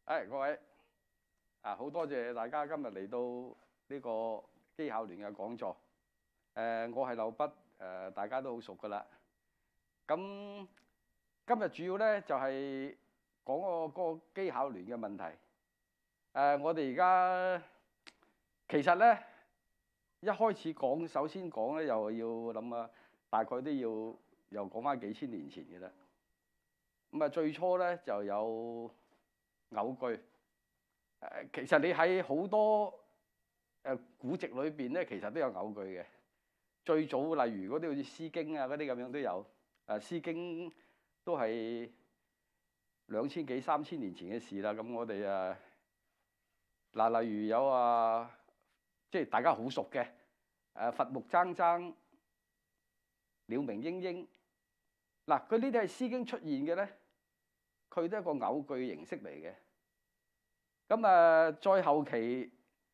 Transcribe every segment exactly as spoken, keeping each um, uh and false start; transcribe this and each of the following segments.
誒各位啊，好多謝大家今日嚟到呢個機考聯嘅講座。誒、呃，我係劉筆，誒、呃、大家都好熟噶啦。咁今日主要咧就係、是、講個個機考聯嘅問題。誒、呃，我哋而家其實咧一開始講，首先講咧又要諗啊，大概都要又講翻幾千年前嘅啦。咁啊，最初咧就有偶句。誒，其實你喺好多誒古籍裏邊咧，其實都有偶句嘅。最早例如嗰啲好似《詩經》啊嗰啲咁樣都有。誒，《詩經》都係兩千幾三千年前嘅事啦。咁我哋誒嗱，例如有啊，即係大家好熟嘅誒，伐木铮铮，鳥鳴鷹鷹。嗱，佢呢啲係《詩經》出現嘅咧，佢都係一個偶句形式嚟嘅。咁啊，再後期，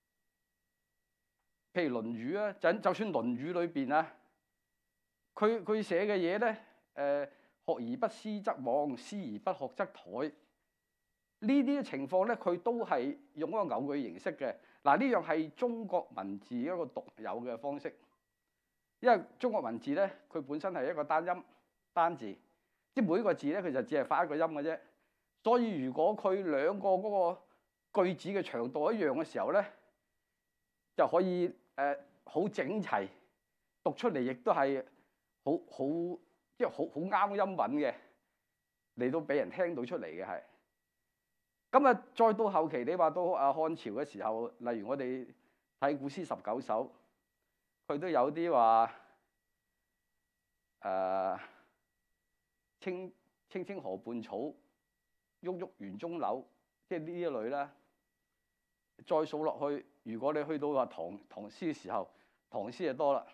譬如《論語》啊，就就算《論語》裏邊啊，佢佢寫嘅嘢咧，誒學而不思則罔，思而不學則殆。呢啲情況咧，佢都係用一個偶句形式嘅。嗱，呢樣係中國文字一個獨有嘅方式，因為中國文字咧，佢本身係一個單音單字，即係每一個字咧，佢就只係發一個音嘅啫。所以如果佢兩個嗰個句子嘅長度一樣嘅時候咧，就可以誒好、呃、整齊讀出嚟，亦都係好好即係好好啱音韻嘅，嚟到俾人聽到出嚟嘅係。咁啊，再到後期，你話到啊漢朝嘅時候，例如我哋睇古詩十九首，佢都有啲話誒青青青河畔草，鬱鬱園中柳，即係呢一類啦。再數落去，如果你去到話唐唐詩嘅時候，唐詩就多啦。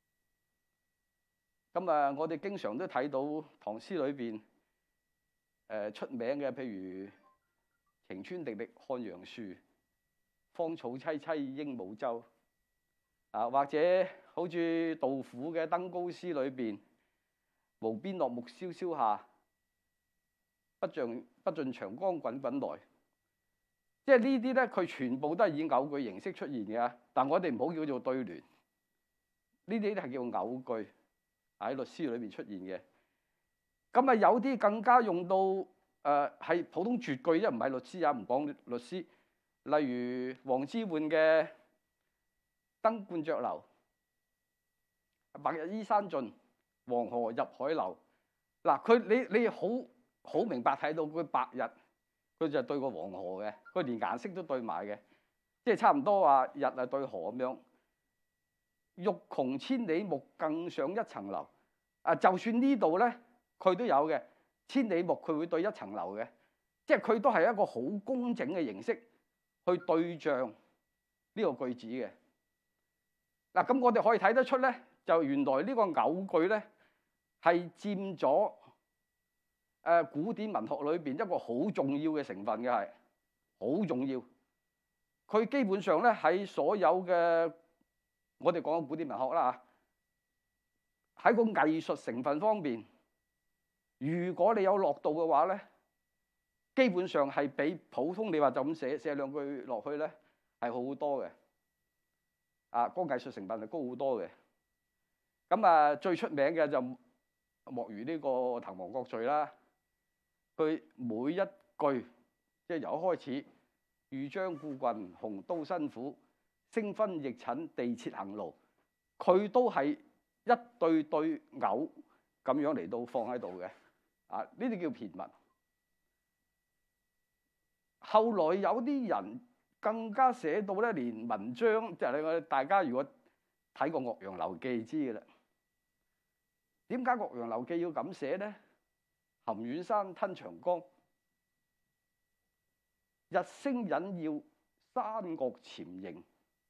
咁啊，我哋經常都睇到唐詩裏邊誒出名嘅，譬如晴川歷歷漢陽樹，芳草萋萋鸚鵡洲。啊，或者好似杜甫嘅《登高詩》裏邊，無邊落木蕭蕭下，不盡不盡長江滾滾來。即係呢啲咧，佢全部都係以偶句形式出現嘅。但我哋唔好叫做對聯，呢啲係叫偶句，喺律詩裏邊出現嘅。咁啊，有啲更加用到誒係、呃、普通絕句，因為唔係律詩啊，唔講律詩。例如王之渙嘅《登鸛雀樓》，白日依山盡，黃河入海流。嗱，佢你你好好明白睇到佢白日。佢就對個黃河嘅，佢連顏色都對埋嘅，即係差唔多話日啊對河咁樣。欲窮千里目，更上一層樓。啊，就算呢度咧，佢都有嘅。千里目佢會對一層樓嘅，即係佢都係一個好工整嘅形式去對仗呢個句子嘅。嗱，咁我哋可以睇得出咧，就原來呢個偶句咧係佔咗誒古典文學裏邊一個好重要嘅成分嘅，係好重要。佢基本上咧喺所有嘅我哋講嘅古典文學啦嚇，喺個藝術成分方面，如果你有落度嘅話咧，基本上係比普通你話就咁寫寫兩句落去咧係好好多嘅。啊，嗰個藝術成分係高好多嘅。咁啊，最出名嘅就莫如呢個《滕王閣序》啦。佢每一句即係由一開始，豫章故郡，鴻都新府，星分翼軫，地設行路，佢都係一對對偶咁樣嚟到放喺度嘅。啊，呢啲叫駢文。後來有啲人更加寫到咧，連文章即係你我大家如果睇過《岳陽樓記》知嘅啦。點解《岳陽樓記》要咁寫咧？含遠山吞長江，日星隱曜，山岳潛形。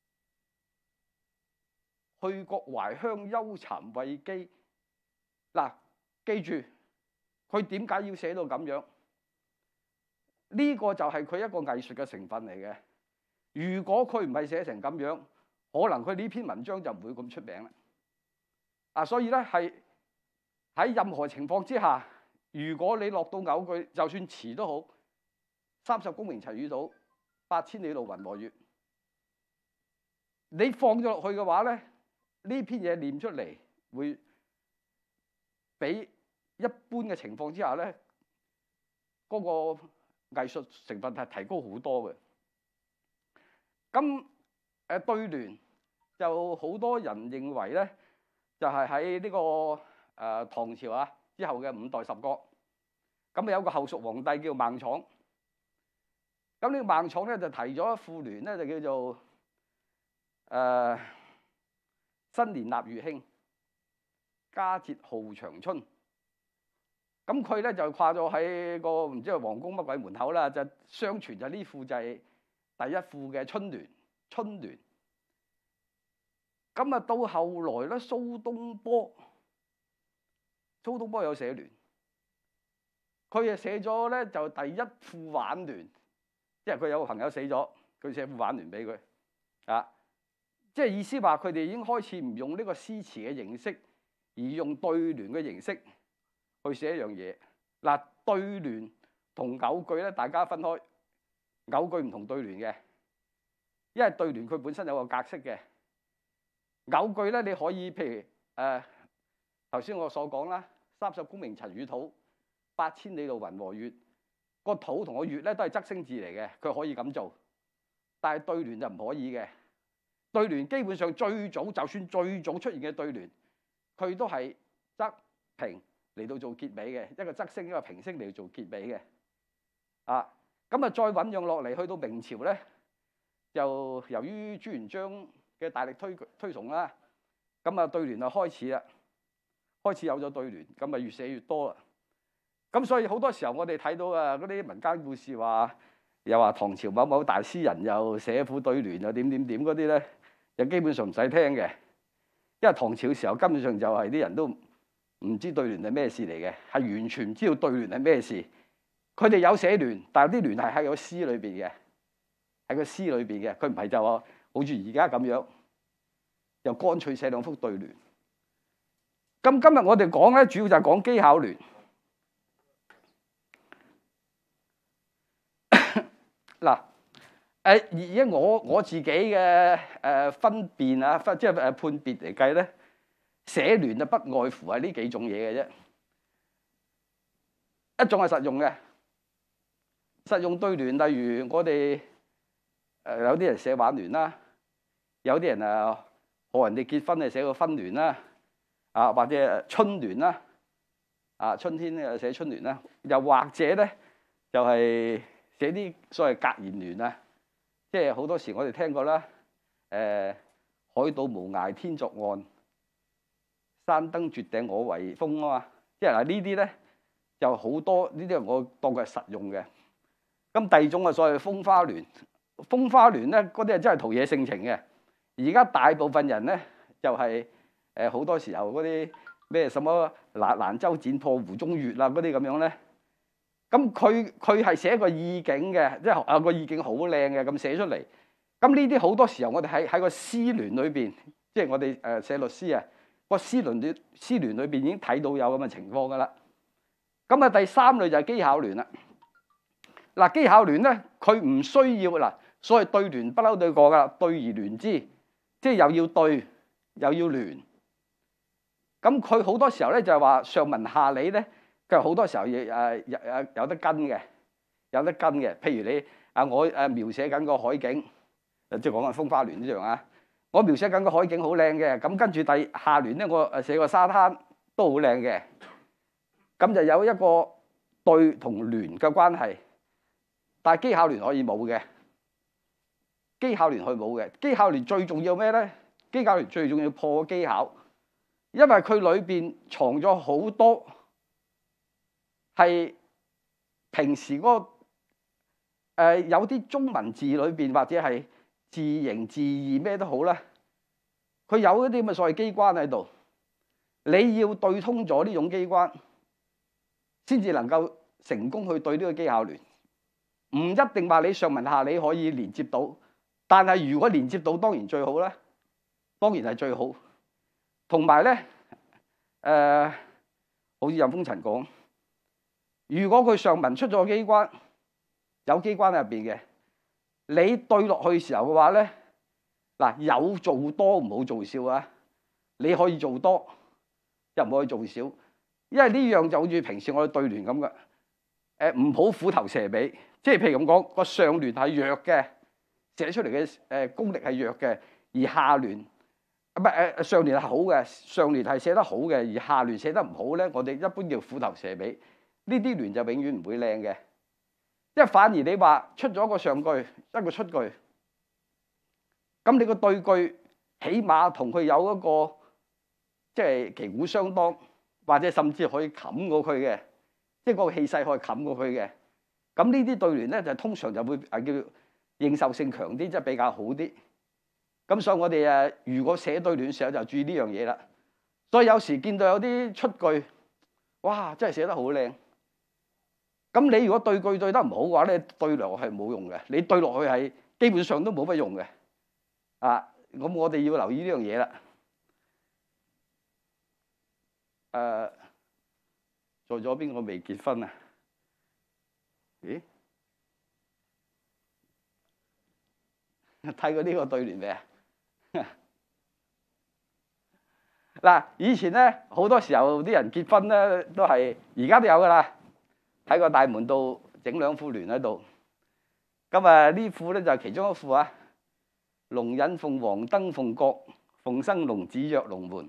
去國懷鄉，憂讒畏譏。嗱，記住佢點解要寫到咁樣？呢個就係佢一個藝術嘅成分嚟嘅。如果佢唔係寫成咁樣，可能佢呢篇文章就唔會咁出名啦。啊，所以咧係喺任何情況之下，如果你落到偶句，就算詞都好， 三十功名塵與土，八千里路雲和月。你放咗落去嘅話咧，呢篇嘢念出嚟會比一般嘅情況之下咧，嗰個藝術成分係提高好多嘅。咁誒對聯就好多人認為咧，就係喺呢個誒、呃、唐朝啊之後嘅五代十國，咁有個後蜀皇帝叫孟昶。咁呢個孟昶咧就提咗一副聯咧，就叫做誒、呃、新年納月興，佳節號長春。咁佢咧就掛咗喺個唔知係皇宮乜鬼門口啦，就相傳就呢副就係第一副嘅春聯。春聯。咁啊到後來咧，蘇東坡，蘇東坡有寫聯，佢啊寫咗咧就第一副挽聯，即係佢有個朋友死咗，佢寫副挽聯俾佢啊，即係意思話佢哋已經開始唔用呢個詩詞嘅形式，而用對聯嘅形式去寫一樣嘢。嗱、啊，對聯同偶句咧，大家分開，偶句唔同對聯嘅，因為對聯佢本身有個格式嘅。偶句咧，你可以譬如誒頭先我所講啦，三十功名塵與土，八千里路雲和月。個土同個月咧都係側聲字嚟嘅，佢可以咁做。但係對聯就唔可以嘅。對聯基本上最早，就算最早出現嘅對聯，佢都係側平嚟到做結尾嘅，一個側聲一個平聲嚟做結尾嘅。啊，咁啊再醖釀落嚟，去到明朝咧，就由於朱元璋嘅大力推推崇啦，咁啊對聯就開始啦，開始有咗對聯，咁啊越寫越多啦。咁所以好多時候我哋睇到啊嗰啲民間故事話，又話唐朝某某大詩人又寫副對聯又點點點嗰啲咧，就基本上唔使聽嘅，因為唐朝嘅時候根本上就係啲人都唔知對聯係咩事嚟嘅，係完全唔知道對聯係咩事。佢哋有寫聯，但係啲聯係喺個詩裏邊嘅，喺個詩裏邊嘅，佢唔係就話好似而家咁樣，又乾脆寫兩幅對聯。咁今日我哋講咧，主要就係講機巧聯。嗱，誒而家我我自己嘅誒分辨啊，分即係誒判別嚟計咧，寫聯就不外乎係呢幾種嘢嘅啫。一種係實用嘅，實用對聯，例如我哋誒有啲人寫挽聯啦，有啲人啊賀人哋結婚啊寫個婚聯啦，啊或者春聯啦，啊春天咧寫春聯啦，又或者咧就係寫啲所謂格言聯啊，即係好多時我哋聽過啦，誒、呃、海島無涯天作岸，山登絕頂我為峰啊嘛，即係嗱呢啲咧就好多呢啲我當佢係實用嘅。咁第二種啊，所謂風花聯，風花聯咧嗰啲係真係陶冶性情嘅。而家大部分人咧就係誒好多時候嗰啲咩什麼蘭蘭州剪破湖中月啊嗰啲咁樣咧。咁佢佢係寫個意境嘅，即係啊個意境好靚嘅咁寫出嚟。咁呢啲好多時候我哋喺喺個詩聯裏邊，即係我哋誒寫律詩啊，個詩聯裏詩聯裏邊已經睇到有咁嘅情況㗎啦。咁啊第三類就係機巧聯啦。嗱機巧聯咧，佢唔需要嗱，所謂對聯不嬲對過㗎啦，對而聯之，即係又要對又要聯。咁佢好多時候咧就係話上文下理咧。佢好多時候亦誒有有有得跟嘅，有得跟嘅。譬如你啊，我誒描寫緊個海景，即係講緊風花聯呢樣啊。我描寫緊個海景好靚嘅，咁跟住第下聯咧，我誒寫個沙灘都好靚嘅。咁就有一個對同聯嘅關係，但係機巧聯可以冇嘅。機巧聯可以冇嘅。機巧聯最重要咩咧？機巧聯最重要破機巧，因為佢裏邊藏咗好多。係平時嗰、那個、呃、有啲中文字裏邊或者係字形字義咩都好啦，佢有一啲咁嘅所謂機關喺度，你要對通咗呢種機關，先至能夠成功去對呢個機巧聯。唔一定話你上文下理可以連接到，但係如果連接到當然最好啦，當然係最好。同埋咧誒，好似任風塵講。如果佢上文出咗機關， 有機關係入邊嘅，你對落去時候嘅話咧，嗱有做多唔好做少啊！你可以做多，又唔可以做少，因為呢樣就好似平時我哋對聯咁嘅。誒唔好虎頭蛇尾，即係譬如咁講，個上聯係弱嘅，寫出嚟嘅誒功力係弱嘅，而下聯唔係誒上聯係好嘅，上聯係寫得好嘅，而下聯寫得唔好咧，我哋一般叫虎頭蛇尾。呢啲聯就永遠唔會靚嘅，因為反而你話出咗個上句，一個出句，咁你個對句起碼同佢有一個即係旗鼓相當，或者甚至可以冚過佢嘅。即係嗰個氣勢可以冚過去嘅，咁呢啲對聯咧就通常就會誒叫認受性強啲，即係比較好啲。咁所以我哋誒如果寫對聯嘅時候就注意呢樣嘢啦。所以有時見到有啲出句，哇，真係寫得好靚。咁你如果對句對得唔好嘅話咧，對落係冇用嘅。你對落去係基本上都冇乜用嘅。啊，咁我哋要留意呢樣嘢啦。誒、呃。在咗邊個未結婚啊？咦？睇過呢個對聯未啊？嗱，以前咧好多時候啲人結婚咧都係，而家都有噶啦。喺個大門度整兩副聯喺度。咁啊呢副咧就係其中一副啊。龍引鳳凰登鳳閣，鳳生龍子躍龍門。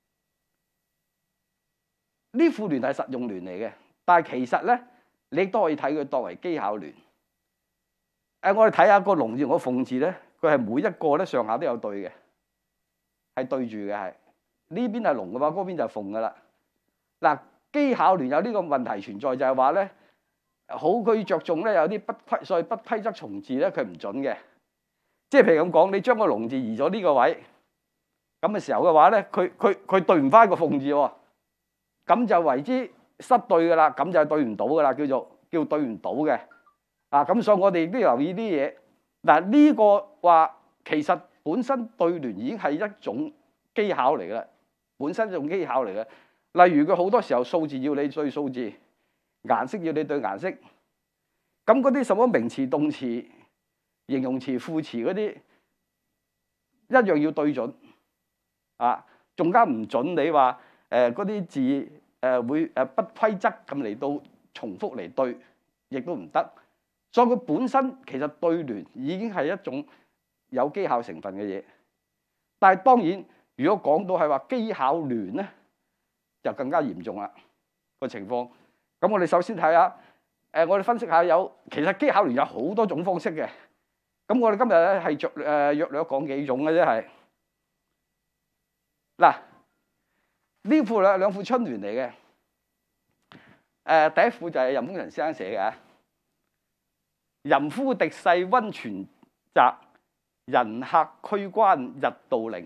呢副聯係實用聯嚟嘅，但係其實咧，你都可以睇佢當為技巧聯。誒、呃，我哋睇下個龍字同個鳳字咧，佢係每一個咧上下都有對嘅，係對住嘅係。呢邊係龍嘅話，嗰邊就係鳳嘅啦。嗱，技巧聯有呢個問題存在，就係話咧，好佢着重咧有啲不規，所謂不規則從字咧，佢唔準嘅。即係譬如咁講，你將個龍字移咗呢個位，咁嘅時候嘅話咧，佢佢佢對唔翻個鳳字喎。咁就為之失對噶啦，咁就係對唔到噶啦，叫做叫對唔到嘅。啊，咁所以我哋都要留意啲嘢。嗱，呢個話其實本身對聯已經係一種技巧嚟噶啦，本身一種技巧嚟嘅。例如佢好多時候數字要你對數字，顏色要你對顏色。咁嗰啲什麼名詞、動詞、形容詞、副詞嗰啲，一樣要對準。啊，仲加唔準你話。誒嗰啲字誒、呃、會誒不規則咁嚟到重複嚟對，亦都唔得。所以佢本身其實對聯已經係一種有技巧成分嘅嘢。但係當然，如果講到係話技巧聯咧，就更加嚴重啦個情況。咁我哋首先睇下，誒、呃、我哋分析下有其實技巧聯有好多種方式嘅。咁我哋今日咧係著誒約略講幾種嘅啫係。嗱。呢副咧兩副春聯嚟嘅，誒、呃、第一副就係任風仁先生寫嘅。淫夫敵世溫泉澤，人客驅關日渡靈。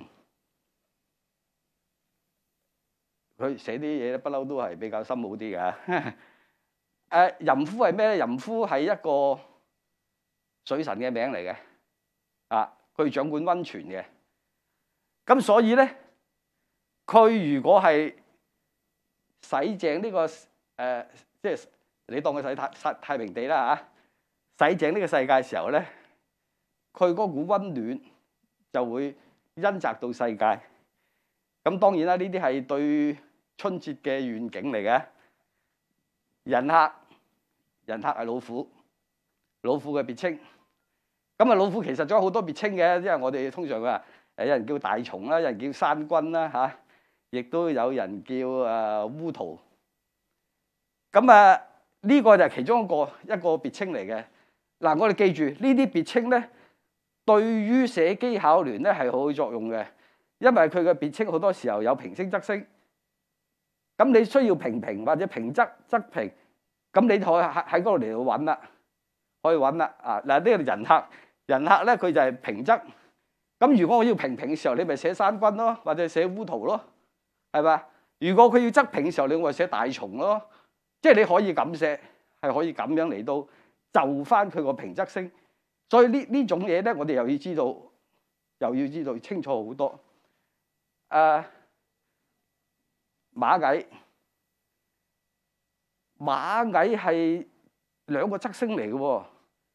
佢寫啲嘢咧，不嬲都係比較深奧啲嘅。誒、呃、淫夫係咩咧？淫夫係一個水神嘅名嚟嘅，啊，佢掌管溫泉嘅。咁所以咧。佢如果係洗淨呢、這個誒，即、呃、係、就是、你當佢洗太太平地啦嚇，洗淨呢個世界嘅時候咧，佢嗰股溫暖就會恩澤到世界。咁當然啦，呢啲係對春節嘅願景嚟嘅。人客，人客係老虎，老虎嘅別稱。咁啊，老虎其實仲有好多別稱嘅，因為我哋通常啊，誒有人叫大蟲啦，有人叫山君啦嚇。亦都有人叫誒烏圖，咁啊呢個就係其中一個一個別稱嚟嘅。嗱，我哋記住呢啲別稱咧，對於寫技巧聯咧係好有作用嘅，因為佢嘅別稱好多時候有平聲則聲。咁你需要平平或者平仄則平，咁你可以喺喺嗰度嚟到揾啦，可以揾啦啊！嗱，呢個人客，人客咧佢就係平仄。咁如果我要平平嘅時候，你咪寫山君咯，或者寫烏圖咯。係嘛？如果佢要側平嘅時候，你會寫大蟲咯，即係你可以咁寫，係可以咁樣嚟到就翻佢個平仄聲。所以呢呢種嘢咧，我哋又要知道，又要知道清楚好多。誒、呃，馬蟻，馬蟻係兩個仄聲嚟嘅喎。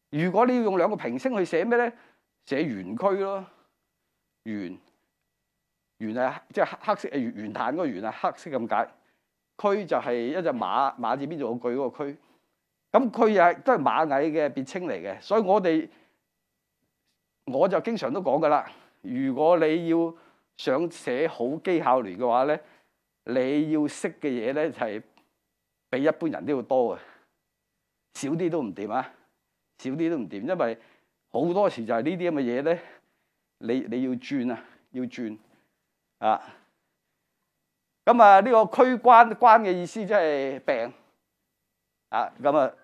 如果你要用兩個平聲去寫咩咧？寫圓區咯，圓圓係即係黑黑色誒圓圓彈嗰個圓啊，黑色咁解。區就係一隻馬馬字邊做個句嗰個區。咁佢又係都係螞蟻嘅別稱嚟嘅，所以我哋我就經常都講噶啦。如果你要想寫好機械聯嘅話咧，你要識嘅嘢咧就係比一般人都要多嘅，少啲都唔掂啊！少啲都唔掂，因為好多時就係呢啲咁嘅嘢咧，你你要轉啊，要轉啊。咁啊，呢個區關關嘅意思即係病啊。咁啊，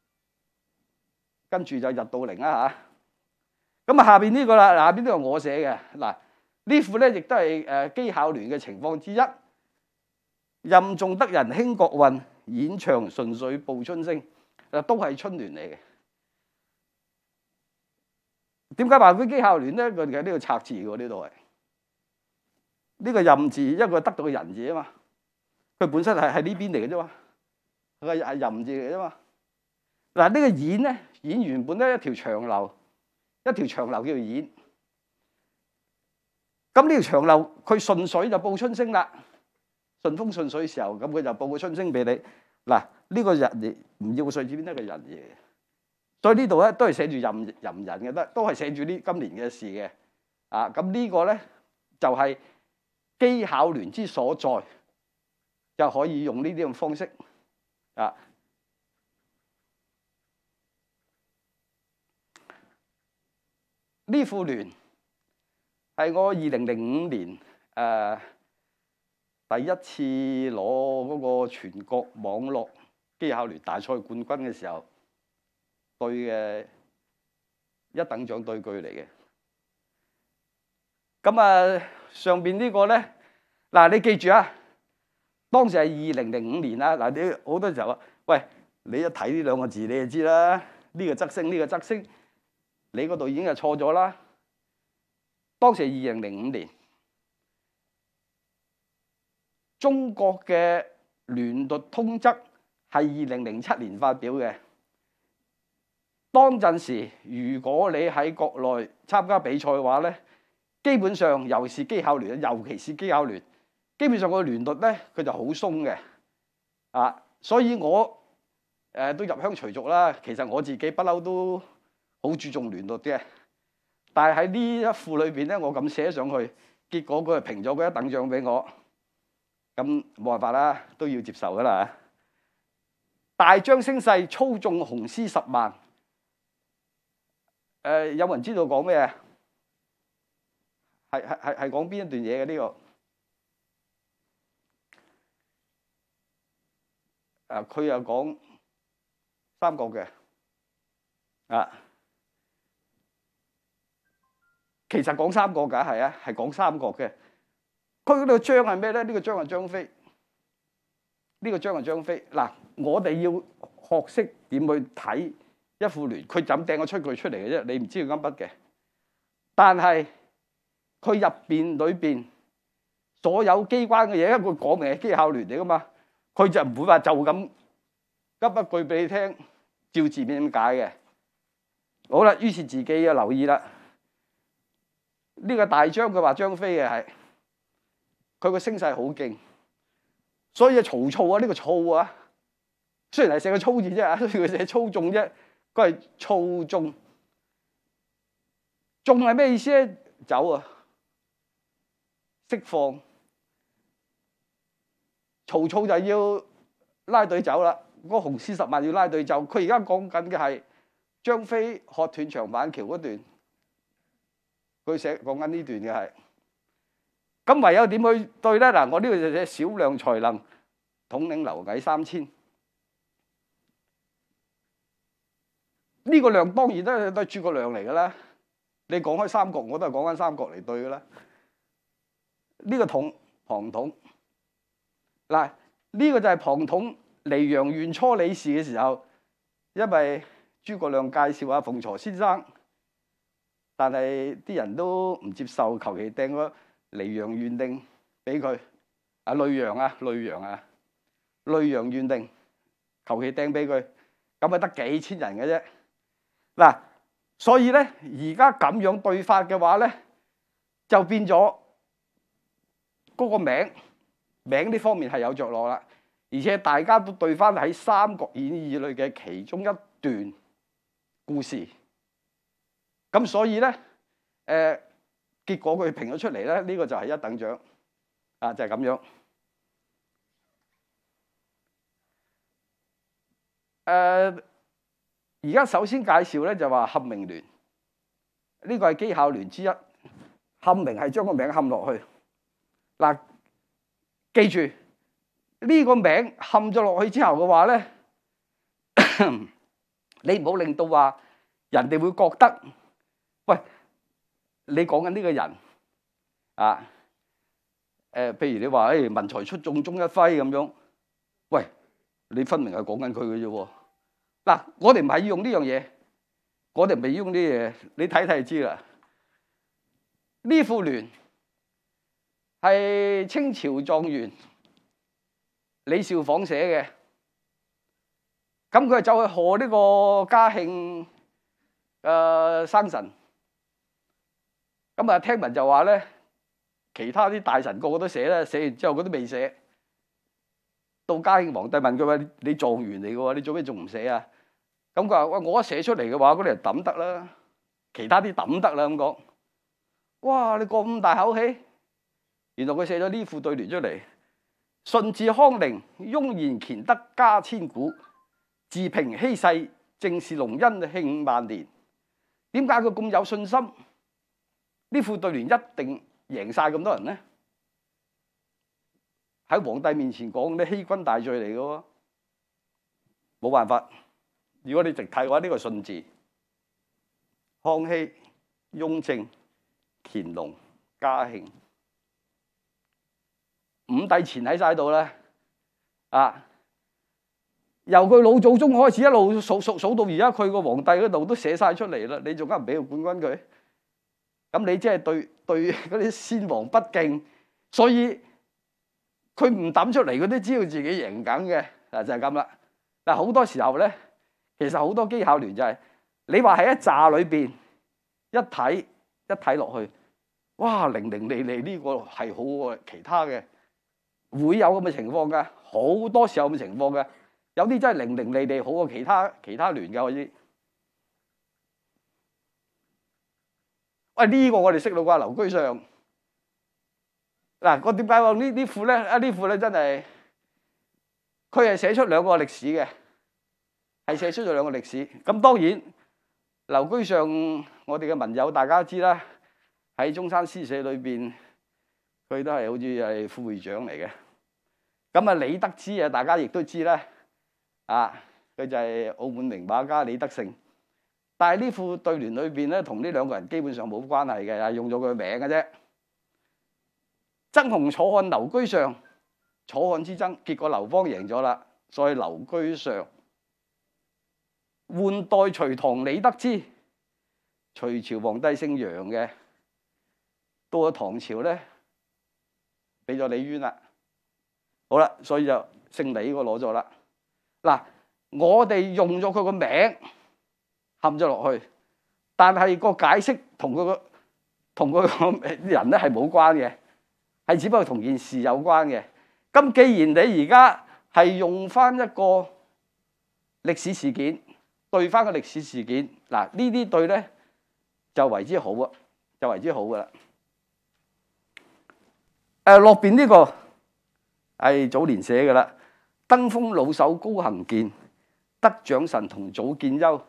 跟住就入到零啦嚇。咁啊，下邊呢個啦，下邊呢個我寫嘅嗱，呢副咧亦都係誒機械聯嘅情況之一。任重得人興國運，演唱順水報春聲，嗱都係春聯嚟嘅。點解話佢機械聯咧？佢哋呢個拆字喎，呢度係呢個任字，一個得到個人字啊嘛。佢本身係喺呢邊嚟嘅啫嘛，佢係任字嚟嘅啫嘛。嗱、這、呢個演咧，演原本咧一條長流，一條長流叫做演。咁呢條長流佢順水就報春聲啦，順風順水嘅時候，咁佢就報個春聲俾你。嗱、這、呢個人字唔要水字邊一個人字嚟嘅。所以呢度咧都係寫住任任人嘅，都都係寫住呢今年嘅事嘅。啊，咁呢個咧就係機械聯之所在，就可以用呢啲咁方式。啊，呢副聯係我二零零五年誒、呃、第一次攞嗰個全國網絡機械聯大賽冠軍嘅時候對嘅一等獎對句嚟嘅。咁啊，上邊呢個咧，嗱你記住啊，當時係二零零五年啦。嗱，你好多時候話，喂，你一睇呢兩個字你就知啦，呢個則聲，呢個則聲，你嗰度已經係錯咗啦。當時係二零零五年，中國嘅聯律通則係二零零七年發表嘅。當陣時，如果你喺國內參加比賽嘅話咧，基本上尤其是機械聯，尤其是機械聯，基本上個聯律咧佢就好鬆嘅啊。所以我誒、呃、都入鄉隨俗啦。其實我自己不嬲都好注重聯律嘅，但係喺呢一副裏邊咧，我咁寫上去，結果佢係評咗佢一等獎俾我，咁冇辦法啦，都要接受噶啦。大將聲勢，操縱雄師十萬。誒、呃、有冇人知道講咩啊？係係係係講邊一段嘢嘅呢個？誒佢又講三國嘅啊，其實講三國㗎，係啊，係講三國嘅。佢嗰度張係咩咧？呢、這個張係張飛，呢、這個張係張飛。嗱，我哋要學識點去睇一副聯，佢就咁掟個出句出嚟嘅啫，你唔知佢啱筆嘅。但係佢入邊裏邊所有機關嘅嘢，一個講明係機械聯嚟噶嘛，佢就唔會話就咁急一句俾你聽，照字面咁解嘅。好啦，於是自己要留意啦。呢、這個大將佢話張飛嘅係，佢個聲勢好勁，所以曹操啊，呢、這個操啊，雖然係寫個操字啫，雖然佢寫操縱啫。佢係操縱，縱係咩意思咧？走啊，釋放。曹操就要拉隊走啦，嗰、那個雄師十萬要拉隊走。佢而家講緊嘅係張飛喝斷長板橋嗰段，佢寫講緊呢段嘅係。咁唯有點去對咧？嗱，我呢度就寫少量才能，統領劉魏三千。呢個量當然都係都係諸葛亮嚟噶啦。你講開三國，我都係講翻三國嚟對噶啦。呢個統龐統，嗱呢個就係龐統離陽縣初理事嘅時候，因為諸葛亮介紹阿鳳雛先生，但係啲人都唔接受，求其掟個離陽縣令俾佢。啊，濰陽啊，濰陽啊，濰陽縣令，求其掟俾佢，咁咪得幾千人嘅啫。 嗱，所以咧而家咁樣對法嘅話咧，就變咗嗰個名名呢方面係有着落啦，而且大家都對翻喺《三國演義》裏嘅其中一段故事，咁所以咧誒、呃、結果佢評咗出嚟咧，呢、這個就係一等獎啊，就係、是、咁樣。誒而家首先介紹咧就話嵌名聯，呢、這個係機械聯之一，嵌名係將個名嵌落去。嗱，記住呢、這個名嵌咗落去之後嘅話咧，你唔好令到話人哋會覺得，喂，你講緊呢個人啊，誒、呃，譬如你話誒、哎、文才出眾中一揮咁樣，喂，你分明係講緊佢嘅啫喎。嗱，我哋唔係要用呢樣嘢，我哋唔係要用呢嘢，你睇睇就知啦。呢副聯係清朝狀元李少舫寫嘅，咁佢係走去賀呢個嘉慶誒、呃、生辰，咁啊聽聞就話咧，其他啲大臣個個都寫啦，寫完之後佢都未寫，到嘉慶皇帝問佢話：你狀元嚟嘅喎，你做咩仲唔寫啊？咁佢話：喂，我一寫出嚟嘅話，嗰啲人抌得啦，其他啲抌得啦咁講。哇！你咁大口氣，原來佢寫咗呢副對聯出嚟：順治康寧，雍然乾德家千古；治平稀世，正是隆恩慶萬年。點解佢咁有信心？呢副對聯一定贏晒咁多人咧？喺皇帝面前講啲欺君大罪嚟嘅喎，冇辦法。如果你直睇嘅話，呢個順治、康熙、雍正、乾隆、嘉慶五帝錢喺晒度咧，啊！由佢老祖宗開始一路數數數到而家，佢個皇帝嗰度都寫晒出嚟啦。你仲加唔俾個冠軍佢？咁你即係對對嗰啲先王不敬，所以佢唔抌出嚟，佢都知道自己贏緊嘅。嗱就係咁啦。嗱好多時候咧。其實好多機械聯就係、是、你話喺一紮裏邊一睇一睇落去，哇零零利利呢個係好過其他嘅，會有咁嘅情況㗎，好多時候咁嘅情況㗎，有啲真係零零利利好過其他其他聯㗎，我知。喂呢、這個我哋識到啩，劉居上。嗱我點解話呢呢副咧？啊呢副咧真係，佢係寫出兩個歷史嘅。係寫出咗兩個歷史，咁當然劉居上，我哋嘅文友大家知啦，喺中山詩社裏邊，佢都係好似係副會長嚟嘅。咁啊李德之啊，大家亦都知啦，啊佢就係澳門名畫家李德盛。但係呢副對聯裏邊咧，同呢兩個人基本上冇關係嘅，係用咗佢名嘅啫。爭雄楚漢劉居上，楚漢之爭，結果劉邦贏咗啦，所以劉居上。換代隋唐李德之，隋朝皇帝姓楊嘅，到咗唐朝咧，俾咗李淵啦。好啦，所以就姓李個攞咗啦。嗱，我哋用咗佢個名嵌咗落去，但係個解釋同佢個同佢個人咧係冇關嘅，係只不過同件事有關嘅。咁既然你而家係用翻一個歷史事件。對翻個歷史事件，嗱呢啲對咧就為之好啊，就為之好噶啦。誒落邊呢個係早年寫噶啦，登封老手高行健，得獎神童早見優。誒、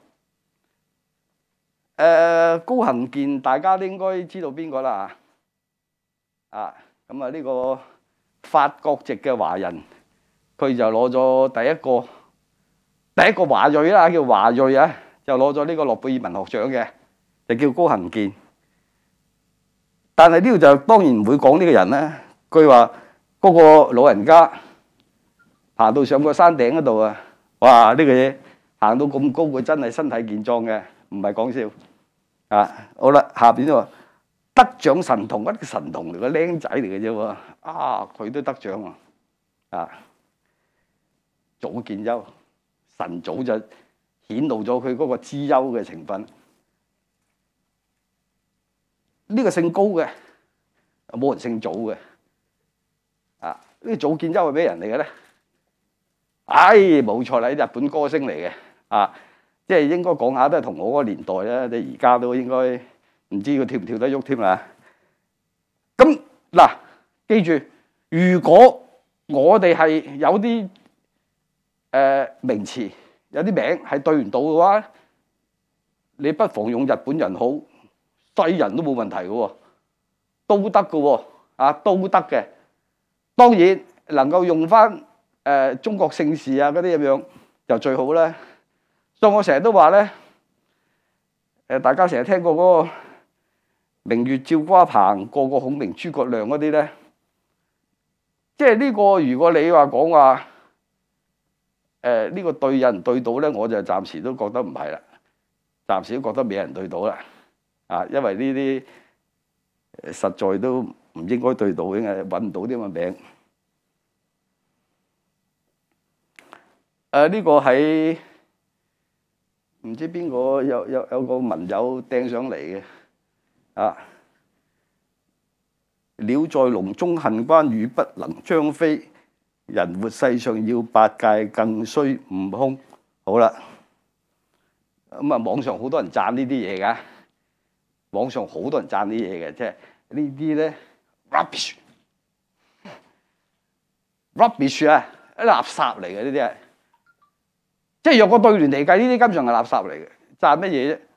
呃、高行健大家都應該知道邊個啦啊？咁啊呢個法國籍嘅華人，佢就攞咗第一個。第一個華裔啦，叫華裔啊，就攞咗呢個諾貝爾文學獎嘅，就叫高行健。但係呢度就當然唔會講呢個人啦。佢話嗰個老人家行到上個山頂嗰度啊，哇！呢個嘢行到咁高，佢真係身體健壯嘅，唔係講笑啊。好啦，下邊呢個得獎神童，乜神童嚟，個僆仔嚟嘅啫喎，啊佢都得獎啊，啊早見優。晨早就顯露咗佢嗰個資優嘅成分。呢、這個姓高嘅冇人姓祖嘅啊！呢、這個祖建優係咩人嚟嘅咧？唉，冇錯啦，日本歌星嚟嘅啊！即係應該講下都係同我嗰個年代咧，你而家都應該唔知佢跳唔跳得喐添啦。咁嗱，記住，如果我哋係有啲誒、呃、名詞，有啲名係對唔到嘅話，你不妨用日本人好，西人都冇問題嘅喎，都得嘅喎，啊都得嘅。當然能夠用翻誒、呃、中國姓氏啊嗰啲咁樣就最好啦。所以我成日都話咧，誒大家成日聽過嗰個明月照瓜棚，個個孔明諸葛亮嗰啲咧，即係呢個如果你話講話誒呢個對人對到咧，我就暫時都覺得唔係啦，暫時都覺得冇人對到啦，啊，因為呢啲實在都唔應該對到，應該揾唔到啲咁嘅名。誒呢個喺唔知邊個有有有個文友掟上嚟嘅啊！鳥在籠中恨關羽，不能張飛。人活世上要八戒，更須悟空。好啦，咁啊，網上好多人讚呢啲嘢㗎，網上好多人讚呢啲嘢嘅，即係呢啲咧 rubbish，rubbish 啊，啲垃圾嚟嘅呢啲係。即係若果對聯嚟計，呢啲根本上係垃圾嚟嘅，讚乜嘢啫？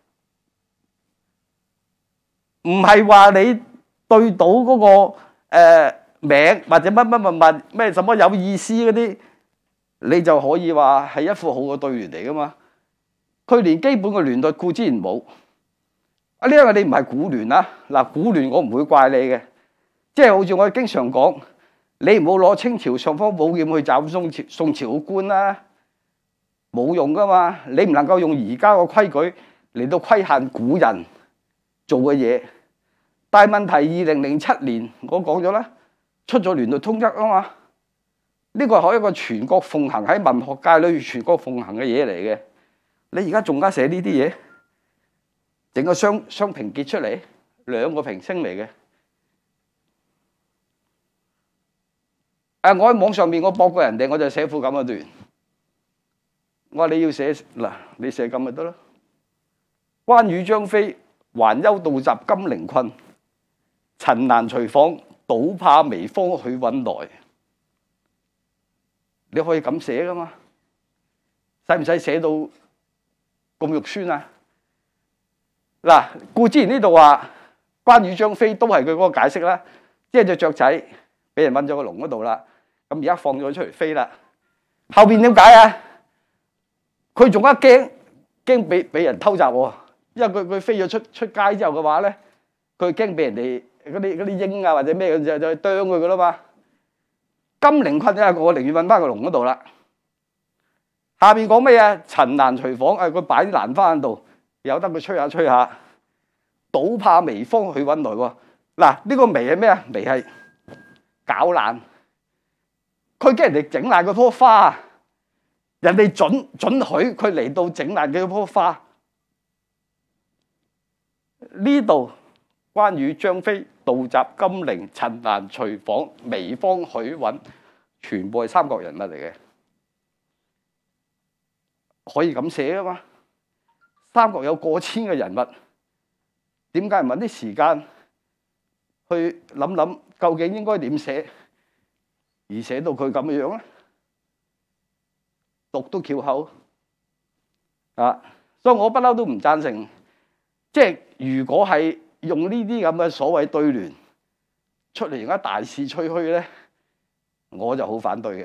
唔係話你對到嗰、那個、呃、名或者乜乜乜乜咩什麼有意思嗰啲，你就可以話係一副好嘅對聯嚟噶嘛？佢連基本嘅聯律固之然冇。啊，呢個你唔係古聯啊，嗱古聯我唔會怪你嘅，即係好似我經常講，你唔好攞清朝尚方寶劍去斬宋朝宋朝嘅官啦。冇用噶嘛，你唔能夠用而家個規矩嚟到規限古人做嘅嘢。但係問題，二零零七年我講咗啦，出咗聯律通則啊嘛，呢個係一個全國奉行喺文學界裏全國奉行嘅嘢嚟嘅。你而家仲加寫呢啲嘢，整個雙雙評結出嚟，兩個評星嚟嘅。誒，我喺網上面我駁過人哋，我就寫副咁嘅段。我話你要寫嗱，你寫咁咪得咯。關羽張飛，還休道集金陵困。陳蘭隨訪，倒怕微芳許韻來。你可以咁寫噶嘛？使唔使寫到咁肉酸啊？嗱，顧之前呢度話關羽張飛都係佢嗰個解釋啦，即係隻雀仔俾人韞咗個籠嗰度啦，咁而家放咗出嚟飛啦。後邊點解啊？佢仲加驚驚俾俾人偷襲喎，因為佢佢飛咗出出街之後嘅話咧，佢驚俾人哋嗰啲嗰啲鷹啊或者咩就就去啄佢噶啦嘛。金陵困啊，我寧願揾翻個籠嗰度啦。下邊講咩啊？陳蘭隨訪，誒佢擺啲蘭花喺度，由得佢吹下吹下，倒怕微芳許韻來喎。嗱，呢個微係咩啊？微係搞爛，佢驚人哋整爛嗰棵花。人哋准准許佢嚟到整爛嘅棵花，呢度關羽張飛道集金陵陳蘭隨訪微芳許韻，全部係三國人物嚟嘅，可以咁寫啊嘛？三國有過千個人物，點解唔揾啲時間去諗諗究竟應該點寫，而寫到佢咁嘅樣咧？讀都翹口啊！所以我不嬲都唔贊成，即係如果係用呢啲咁嘅所謂對聯出嚟，而家大肆吹噓咧，我就好反對嘅。誒、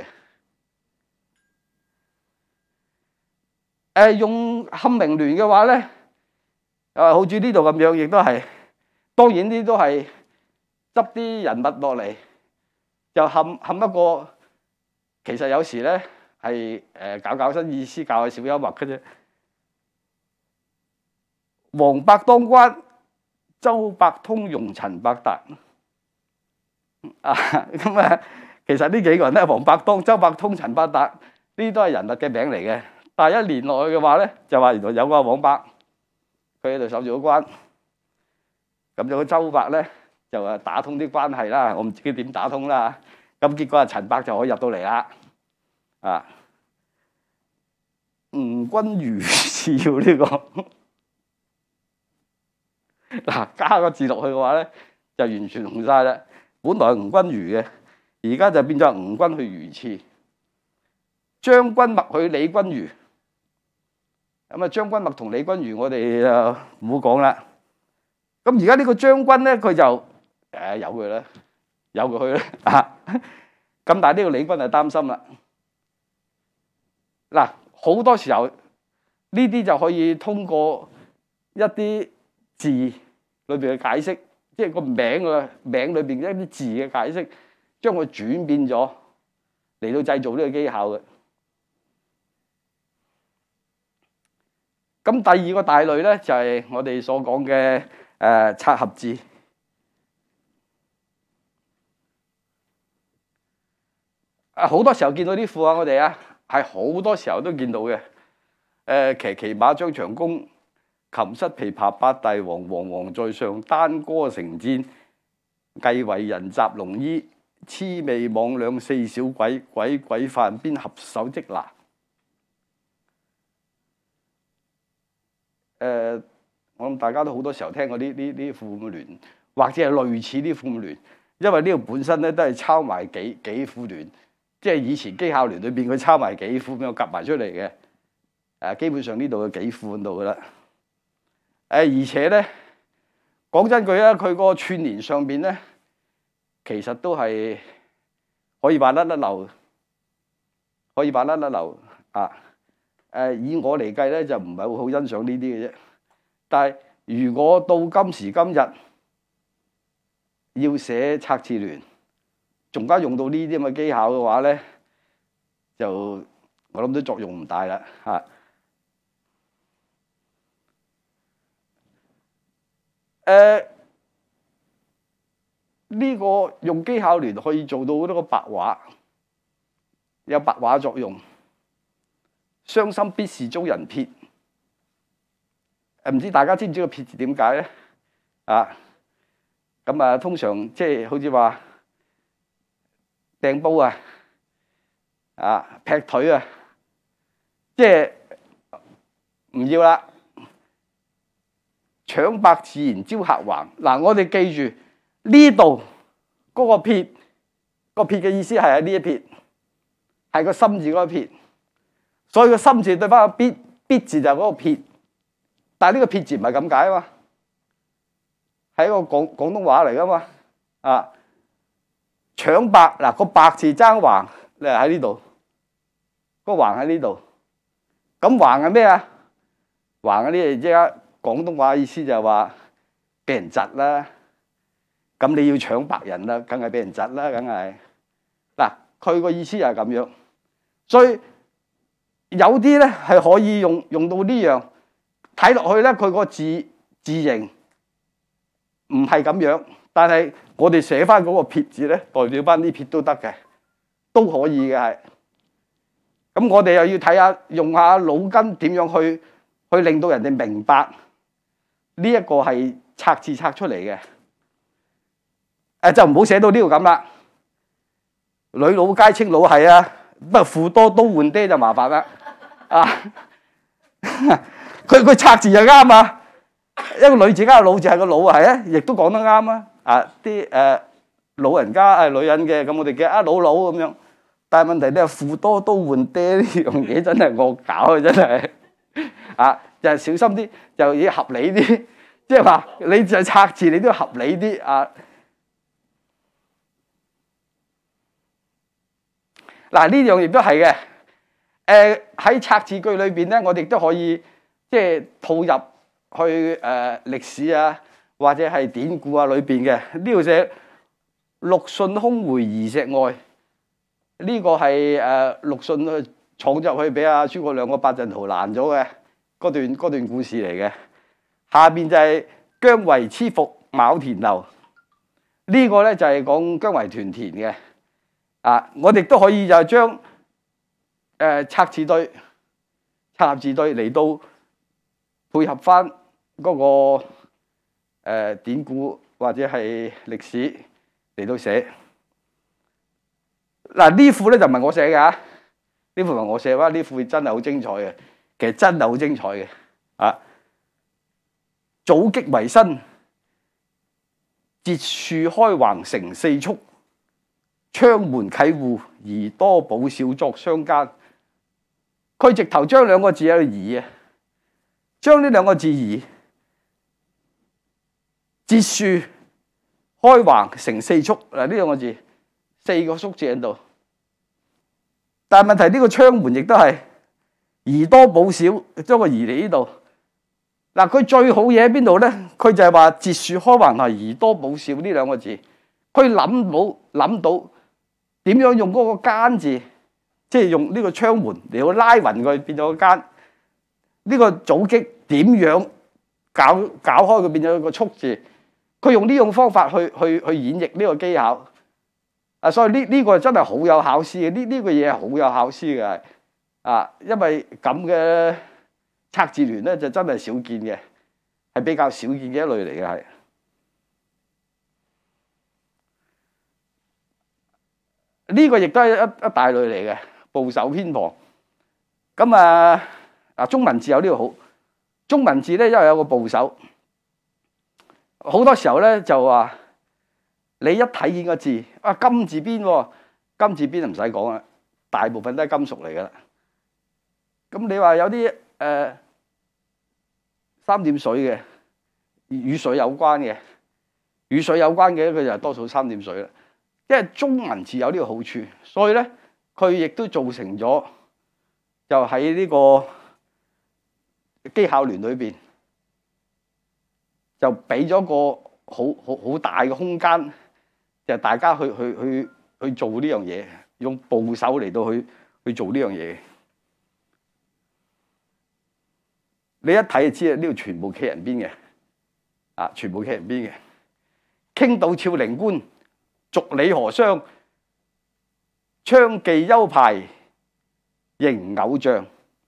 呃，用堪名聯嘅話咧，啊，好似呢度咁樣，亦都係，當然呢都係執啲人物落嚟，就冚冚一個，其實有時咧。係誒搞搞新意思，教下小幽默嘅啫。黃伯當關，周伯通用陳伯達啊，咁啊，其實呢幾個人咧，黃伯當、周伯通、陳伯達，呢啲都係人物嘅名嚟嘅。 但係一年落去嘅話咧，就話原來有個黃伯，佢喺度守住個關。咁有個周伯咧，就誒打通啲關係啦。我唔知點打通啦。咁結果阿陳伯就可以入到嚟啦。啊，吳君如是要呢個嗱加個字落去嘅話咧，就完全紅晒啦。本來係吳君如嘅，而家就變咗吳君去如廁。將軍默許李君如。咁啊，將軍默同李君如，我哋就唔好講啦。咁而家呢個將軍咧，佢就誒由佢啦，由佢去啦啊！咁但係呢個李君就擔心啦。嗱，好多時候呢啲就可以通過一啲字裏邊嘅解釋，即係個名嘅名裏邊一啲字嘅解釋，將佢轉變咗嚟到製造呢個技巧嘅。咁第二個大類咧，就係我哋所講嘅誒拆合字。啊，好多時候見到啲賦啊，我哋啊係好多時候都見到嘅。誒騎騎馬張長弓，琴瑟琵琶八大王，皇皇在上，單歌成戰。計為人習龍衣，魑魅魍魎四小鬼，鬼鬼犯邊合手即拿。誒、呃，我諗大家都好多時候聽過呢呢呢賦咁聯，或者係類似啲賦咁聯，因為呢個本身咧都係抄埋幾幾賦聯，即係以前技巧聯裏邊佢抄埋幾賦咁樣夾埋出嚟嘅。誒、呃，基本上呢度有幾賦喺度噶啦。誒、呃，而且咧講真句啊，佢個串聯上邊咧，其實都係可以話甩甩流，可以話甩甩流啊。誒，以我嚟計咧，就唔係會好欣賞呢啲嘅啫。但係如果到今時今日要寫拆字聯，仲加用到呢啲咁嘅技巧嘅話咧，就我諗都作用唔大啦嚇。誒，呢個用技巧聯可以做到呢個白話，有白話作用。傷心必是遭人撇，誒唔知大家知唔知個撇字點解咧？啊，咁啊，通常即係好似話掟煲啊，啊劈腿啊，即係唔要啦。搶白自然招客橫。嗱，我哋記住呢度嗰個撇，個撇嘅意思係喺呢一撇，係個心字嗰個撇。所以個心字對翻個必必字就係嗰個撇，但係呢個撇字唔係咁解啊嘛，係一個廣廣東話嚟噶嘛。啊，搶白嗱個白字爭橫，你係喺呢度，個橫喺呢度。咁橫係咩啊？橫嗰啲即係廣東話意思就係話俾人窒啦。咁你要搶白人啦，梗係俾人窒啦，梗係嗱。佢個意思就係咁樣，所以。有啲咧係可以用用到呢樣，睇落去咧佢個字字形唔係咁樣，但係我哋寫翻嗰個撇字咧，代表翻呢撇都得嘅，都可以嘅係。咁我哋又要睇下用下腦筋點樣去去令到人哋明白呢一個係拆字拆出嚟嘅。誒就唔好寫到呢度咁啦，女老皆稱老係啊。不過富多都換爹就麻煩啦，啊！佢佢拆字就啱啊，一個女字加個老字係個老係啊，亦都講得啱啊！啊啲誒老人家係女人嘅，咁我哋叫啊老老咁樣。但係問題咧，富多都換爹呢樣嘢真係惡搞啊！真係啊，就係小心啲，就要合理啲，即係話你就拆字你都要合理啲啊！嗱，呢樣亦都係嘅。誒喺拆字句裏邊咧，我哋都可以即係套入去誒、呃、歷史啊，或者係典故啊裏邊嘅。呢度寫陸遜空回疑石外，呢、這個係誒陸遜去闖入去俾阿諸葛亮個八陣圖攔咗嘅嗰段嗰段故事嚟嘅。下邊就係姜維黐服牡田樓，這個、呢個咧就係講姜維屯田嘅。啊！我哋都可以就將誒拆字對插字對嚟到配合翻嗰個誒典故或者係歷史嚟到寫。嗱呢副咧就唔係我寫嘅嚇，呢副唔係我寫嘅，呢副真係好精彩嘅，其實真係好精彩嘅啊！祖擊為身，節樹開橫成四束，窗門啟戶，宜多補少作相間。佢直頭將兩個字喺度移啊，將呢兩個字移，節樹開橫成四束。嗱呢兩個字，四個束字喺度。但係問題呢個窗門亦都係宜多補少，將個移嚟呢度。嗱佢最好嘢喺邊度咧？佢就係話節樹開橫係宜多補少呢兩個字。佢諗到諗到點樣用嗰個間字。即係用呢個窗門嚟到拉勻佢變咗個間，呢個祖擊點樣搞搞開佢變咗個束字？佢用呢種方法去去去演繹呢個技巧啊！所以呢呢個真係好有考試嘅，呢呢個嘢係好有考試嘅啊！因為咁嘅測字聯咧就真係少見嘅，係比較少見嘅一類嚟嘅係。呢個亦都係一一大類嚟嘅。部首偏旁，咁啊啊中文字有呢個好，中文字咧因為有個部首，好多時候咧就話你一睇見個字啊金字邊喎，金字邊就唔使講啦，大部分都係金屬嚟噶啦。咁你話有啲誒、呃、三點水嘅，與水有關嘅，與水有關嘅佢就多數三點水啦。因為中文字有呢個好處，所以咧。佢亦都造成咗，就喺呢個技巧聯裏邊，就俾咗個好好好大嘅空間，就大家去去去去做呢樣嘢，用部首嚟到去去做呢樣嘢。你一睇就知啦，呢度全部企人邊嘅，啊，全部企人邊嘅。傾倒俏靈官，續理河商。昌技優排，迎偶像；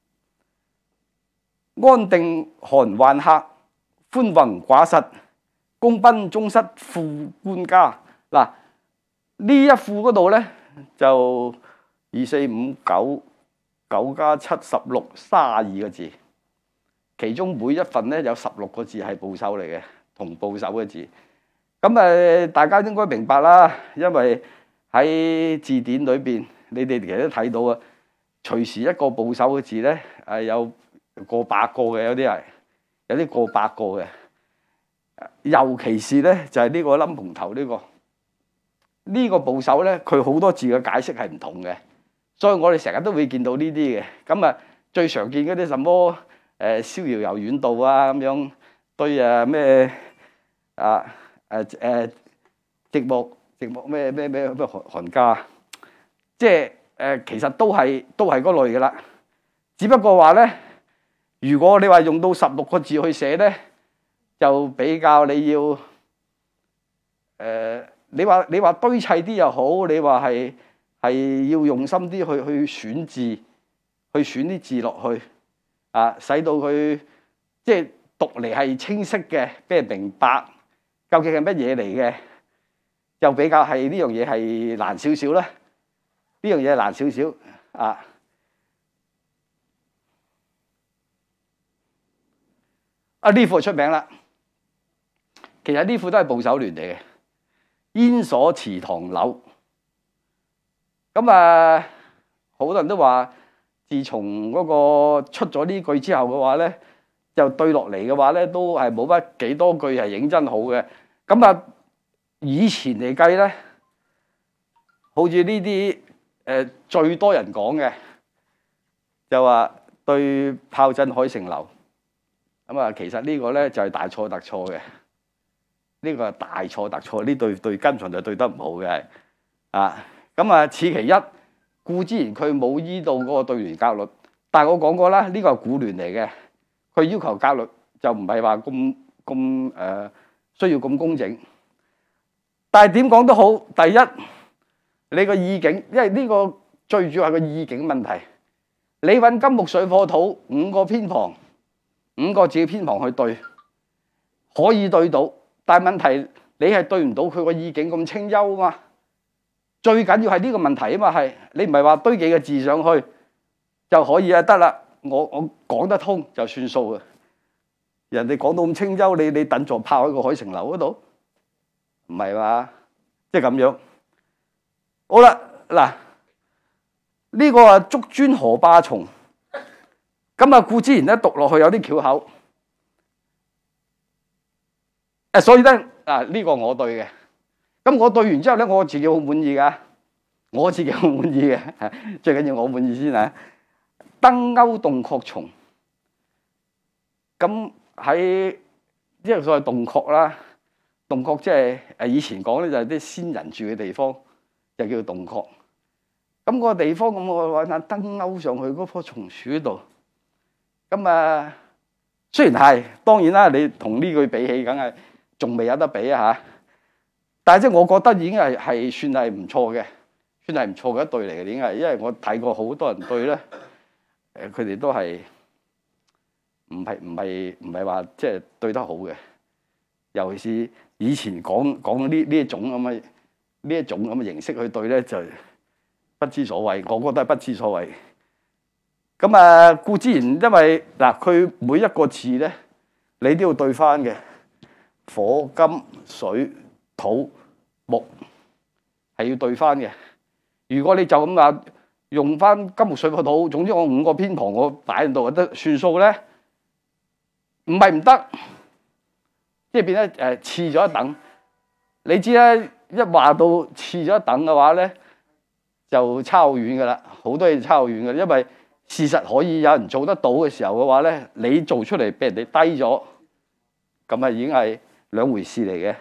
安定韓宦客，寬宏寡實，公賓宗室富官家。嗱，呢一副嗰度咧就二四五九九加七十六三十二個字，其中每一份咧有十六個字係部首嚟嘅，同部首嘅字。咁誒，大家應該明白啦，因為喺字典裏邊，你哋其實都睇到啊，隨時一個部首嘅字咧，係有過百個嘅，有啲係有啲過百個嘅。尤其是咧，就係呢個冧蓬頭呢個呢個部首咧，佢好多字嘅解釋係唔同嘅，所以我哋成日都會見到呢啲嘅。咁啊，最常見嗰啲什麼誒逍遙遊遠道啊咁樣對啊咩啊誒誒寂寞。寂寞咩咩咩咩寒寒家，即係誒、呃，其實都係都係嗰類嘅啦。只不過話咧，如果你話用到十六個字去寫咧，就比較你要誒、呃，你話你話堆砌啲又好，你話係係要用心啲去去選字，去選啲字落去啊，使到佢即係讀嚟係清晰嘅，俾人明白究竟係乜嘢嚟嘅。又比較係呢樣嘢係難少少啦，呢樣嘢係難少少啊！啊呢副出名啦，其實呢副都係部首聯嚟嘅，煙鎖池塘柳。咁啊，好多人都話，自從嗰個出咗呢句之後嘅話咧，就對落嚟嘅話咧，都係冇乜幾多句係認真好嘅。咁啊〜以前嚟計咧，好似呢啲誒最多人講嘅，就話對炮震海城樓。咁啊，其實呢個咧就係大錯特錯嘅。呢個係大錯特錯，呢對對跟場就對得唔好嘅。啊，咁啊，此其一。故之然佢冇依到嗰個對聯格律，但係我講過啦，呢個係古聯嚟嘅。佢要求格律就唔係話咁咁誒需要咁工整。但係點講都好，第一你個意境，因為呢個最主要係個意境問題。 你揾金木水火土五個偏旁，五個字嘅偏旁去對，可以對到，但係問題你係對唔到佢個意境咁清幽啊嘛。最緊要係呢個問題啊嘛，係你唔係話堆幾個字上去就可以啊得啦，我我講得通就算數嘅。人哋講到咁清幽，你你等座炮喺個海城樓嗰度，唔係嘛？即係咁樣。好啦，嗱。呢個啊竹磚河壩蟲，咁啊顧之然咧讀落去有啲翹口，誒所以咧啊呢個我對嘅，咁我對完之後咧我自己好滿意噶，我自己好滿意嘅，最緊要我滿意先啊。燈鈎洞壑蟲，咁喺即係所謂洞壑啦，洞壑即係誒以前講咧就係啲先人住嘅地方，就叫洞壑。咁個地方咁，我揾下燈鈎上去嗰棵松樹度。咁啊，雖然係當然啦，你同呢句比起，梗係仲未有得比啊嚇。但係即係我覺得已經係係算係唔錯嘅，算係唔錯嘅一對嚟嘅，已經係，因為我睇過好多人對咧，誒佢哋都係唔係唔係唔係話即係對得好嘅。尤其是以前講講呢呢一種咁嘅呢一種咁嘅形式去對咧，就不知所謂，我覺得係不知所謂。咁啊，顧之然，因為嗱，佢每一個字咧，你都要對翻嘅，火、金、水、土、木係要對翻嘅。如果你就咁話用翻金木水火土，總之我五個偏旁我擺喺度得算數咧，唔係唔得，即係變咗誒次咗一等。你知咧，一話到次咗一等嘅話咧，就差好遠噶啦，好多嘢差好遠嘅，因為事實可以有人做得到嘅時候嘅話咧，你做出嚟俾人哋低咗，咁啊已經係兩回事嚟嘅。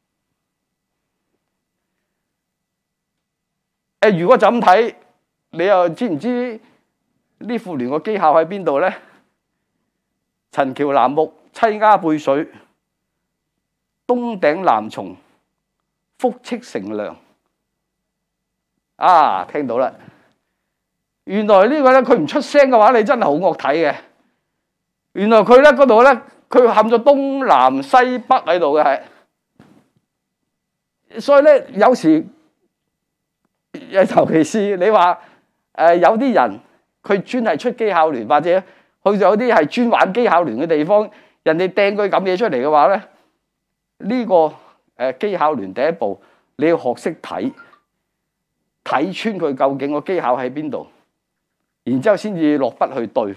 誒，如果就咁睇，你又知唔知呢副聯個機效喺邊度咧？陳橋南木，棲鴉背水，東頂南松，復戚乘涼。啊，聽到啦！原來呢個咧，佢唔出聲嘅話，你真係好惡睇嘅。原來佢咧嗰度咧，佢冚咗東南西北喺度嘅係，所以咧有時，尤其是你話誒有啲人佢專係出機械聯，或者去有啲係專玩機械聯嘅地方，人哋掟句咁嘢出嚟嘅話咧，呢個誒機械聯第一步你要學識睇。睇穿佢究竟個技巧喺邊度，然之後先至落筆去對。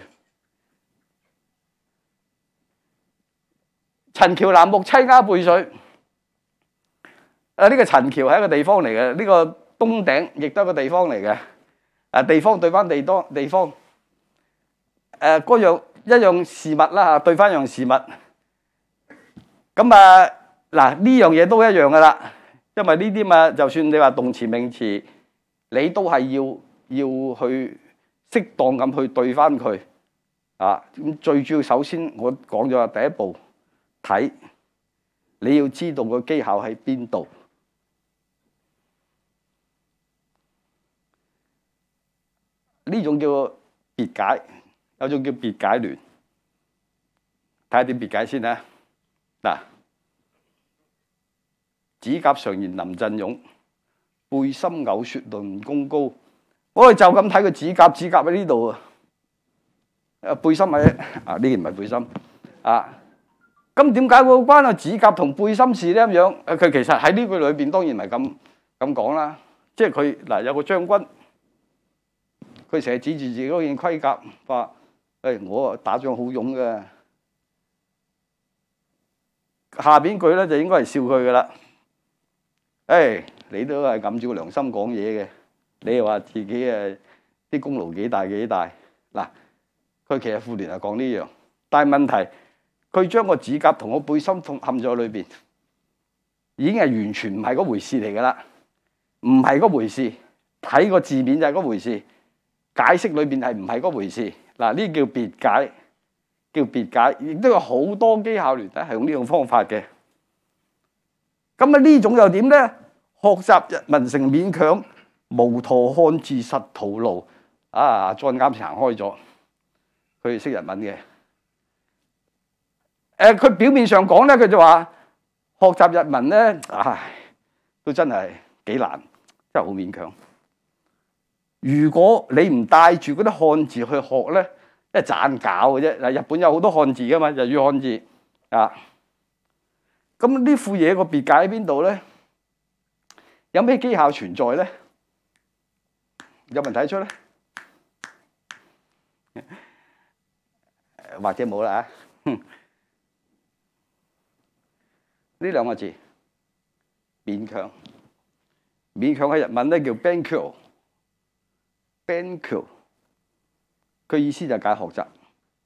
陳橋南木，棲鴉背水。啊，呢個陳橋係一個地方嚟嘅，呢個東頂亦都係一個地方嚟嘅。啊，地方對翻地多地方。誒，嗰樣一樣事物啦嚇，對翻樣事物。咁啊，嗱呢樣嘢都一樣噶啦，因為呢啲嘛，就算你話動詞名詞。你都係要要去適當咁去對翻佢啊！咁最主要，首先我講咗第一步睇，你要知道個技巧喺邊度。呢種叫別解，有種叫別解聯。睇下點別解先啦。嗱，指甲常言臨陣勇。背心偶說論功高，我哋就咁睇個指甲，指甲喺呢度啊。誒，背心喺啊，呢件唔係背心啊。咁點解會關個指甲同背心事咧？咁樣誒，佢其實喺呢句裏邊當然唔係咁咁講啦。即係佢嗱有個將軍，佢成日指住自己嗰件盔甲，話誒我打仗好勇嘅。下邊句咧就應該係笑佢噶啦，誒。你都係揞住個良心講嘢嘅，你又話自己誒啲功勞幾大幾大嗱？佢其實婦聯係講呢樣，但係問題佢將個指甲同個背心冚咗喺裏邊，已經係完全唔係嗰回事嚟㗎啦，唔係嗰回事。睇個字面就係嗰回事，解釋裏邊係唔係嗰回事嗱？呢叫別解，叫別解，亦都有好多機械聯咧係用呢種方法嘅。咁啊呢種又點咧？學習日文成勉強，無陀漢字實徒勞啊 John 啱先行開咗，佢識日文嘅。誒、呃，佢表面上講咧，佢就話學習日文咧，唉，都真係幾難，真係好勉強。如果你唔帶住嗰啲漢字去學咧，即係盞搞嘅啫。嗱，日本有好多漢字噶嘛，日語漢字啊。咁呢副嘢個別解喺邊度咧？有咩機效存在咧？有冇人睇得出咧？或者冇啦嚇。呢兩個字勉強，勉強喺日文咧叫 benkyo，benkyo，佢意思就係解學習。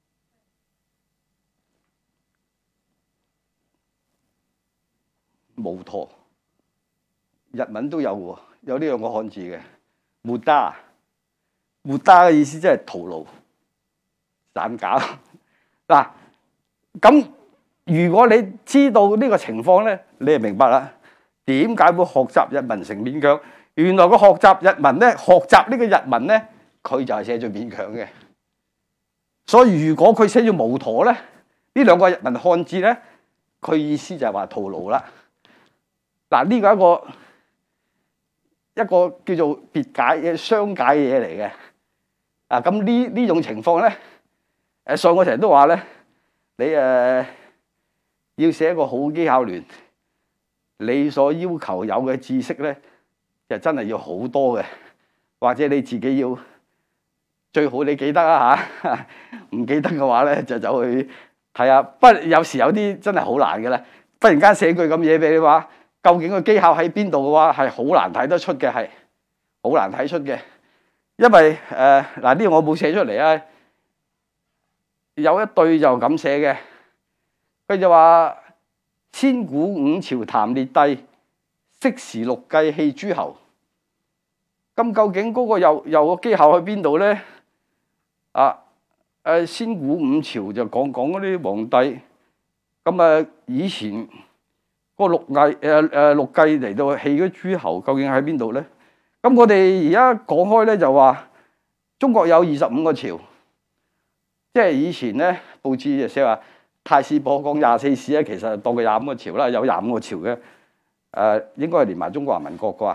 無陀，日文都有喎，有呢兩個漢字嘅。無打，無打嘅意思即係徒勞、散搞。嗱，咁如果你知道呢個情況咧，你就明白啦。點解會學習日文成勉強？原來個學習日文咧，學習呢個日文咧，佢就係寫咗勉強嘅。所以如果佢寫咗無陀咧，呢兩個日文漢字咧，佢意思就係話徒勞啦。嗱，呢個係一個一個叫做別解嘅相解嘅嘢嚟嘅。啊，咁呢呢種情況咧，誒，所以我成日都話咧，你誒、呃、要寫一個好機巧聯，你所要求有嘅知識咧，就真係要好多嘅，或者你自己要最好你記得啊嚇，唔記得嘅話咧就走去睇下。不過有時有啲真係好難嘅咧，忽然間寫句咁嘢俾你話。究竟個技巧喺邊度嘅話，係好難睇得出嘅，係好難睇出嘅。因為誒嗱呢個我冇寫出嚟啊，有一對就咁寫嘅，佢就話千古五朝譚烈帝，昔時六計戲諸侯。咁究竟嗰個又又個技巧喺邊度咧？啊誒，千古五朝就講講嗰啲皇帝，咁啊以前。個六計誒誒六計嚟到戲嗰諸侯究竟喺邊度咧？咁我哋而家講開咧就話中國有二十五個朝，即係以前咧報紙就寫話太史播講廿四史咧，其實當佢廿五個朝啦，有廿五個朝嘅，誒、呃、應該係連埋中華民國啩。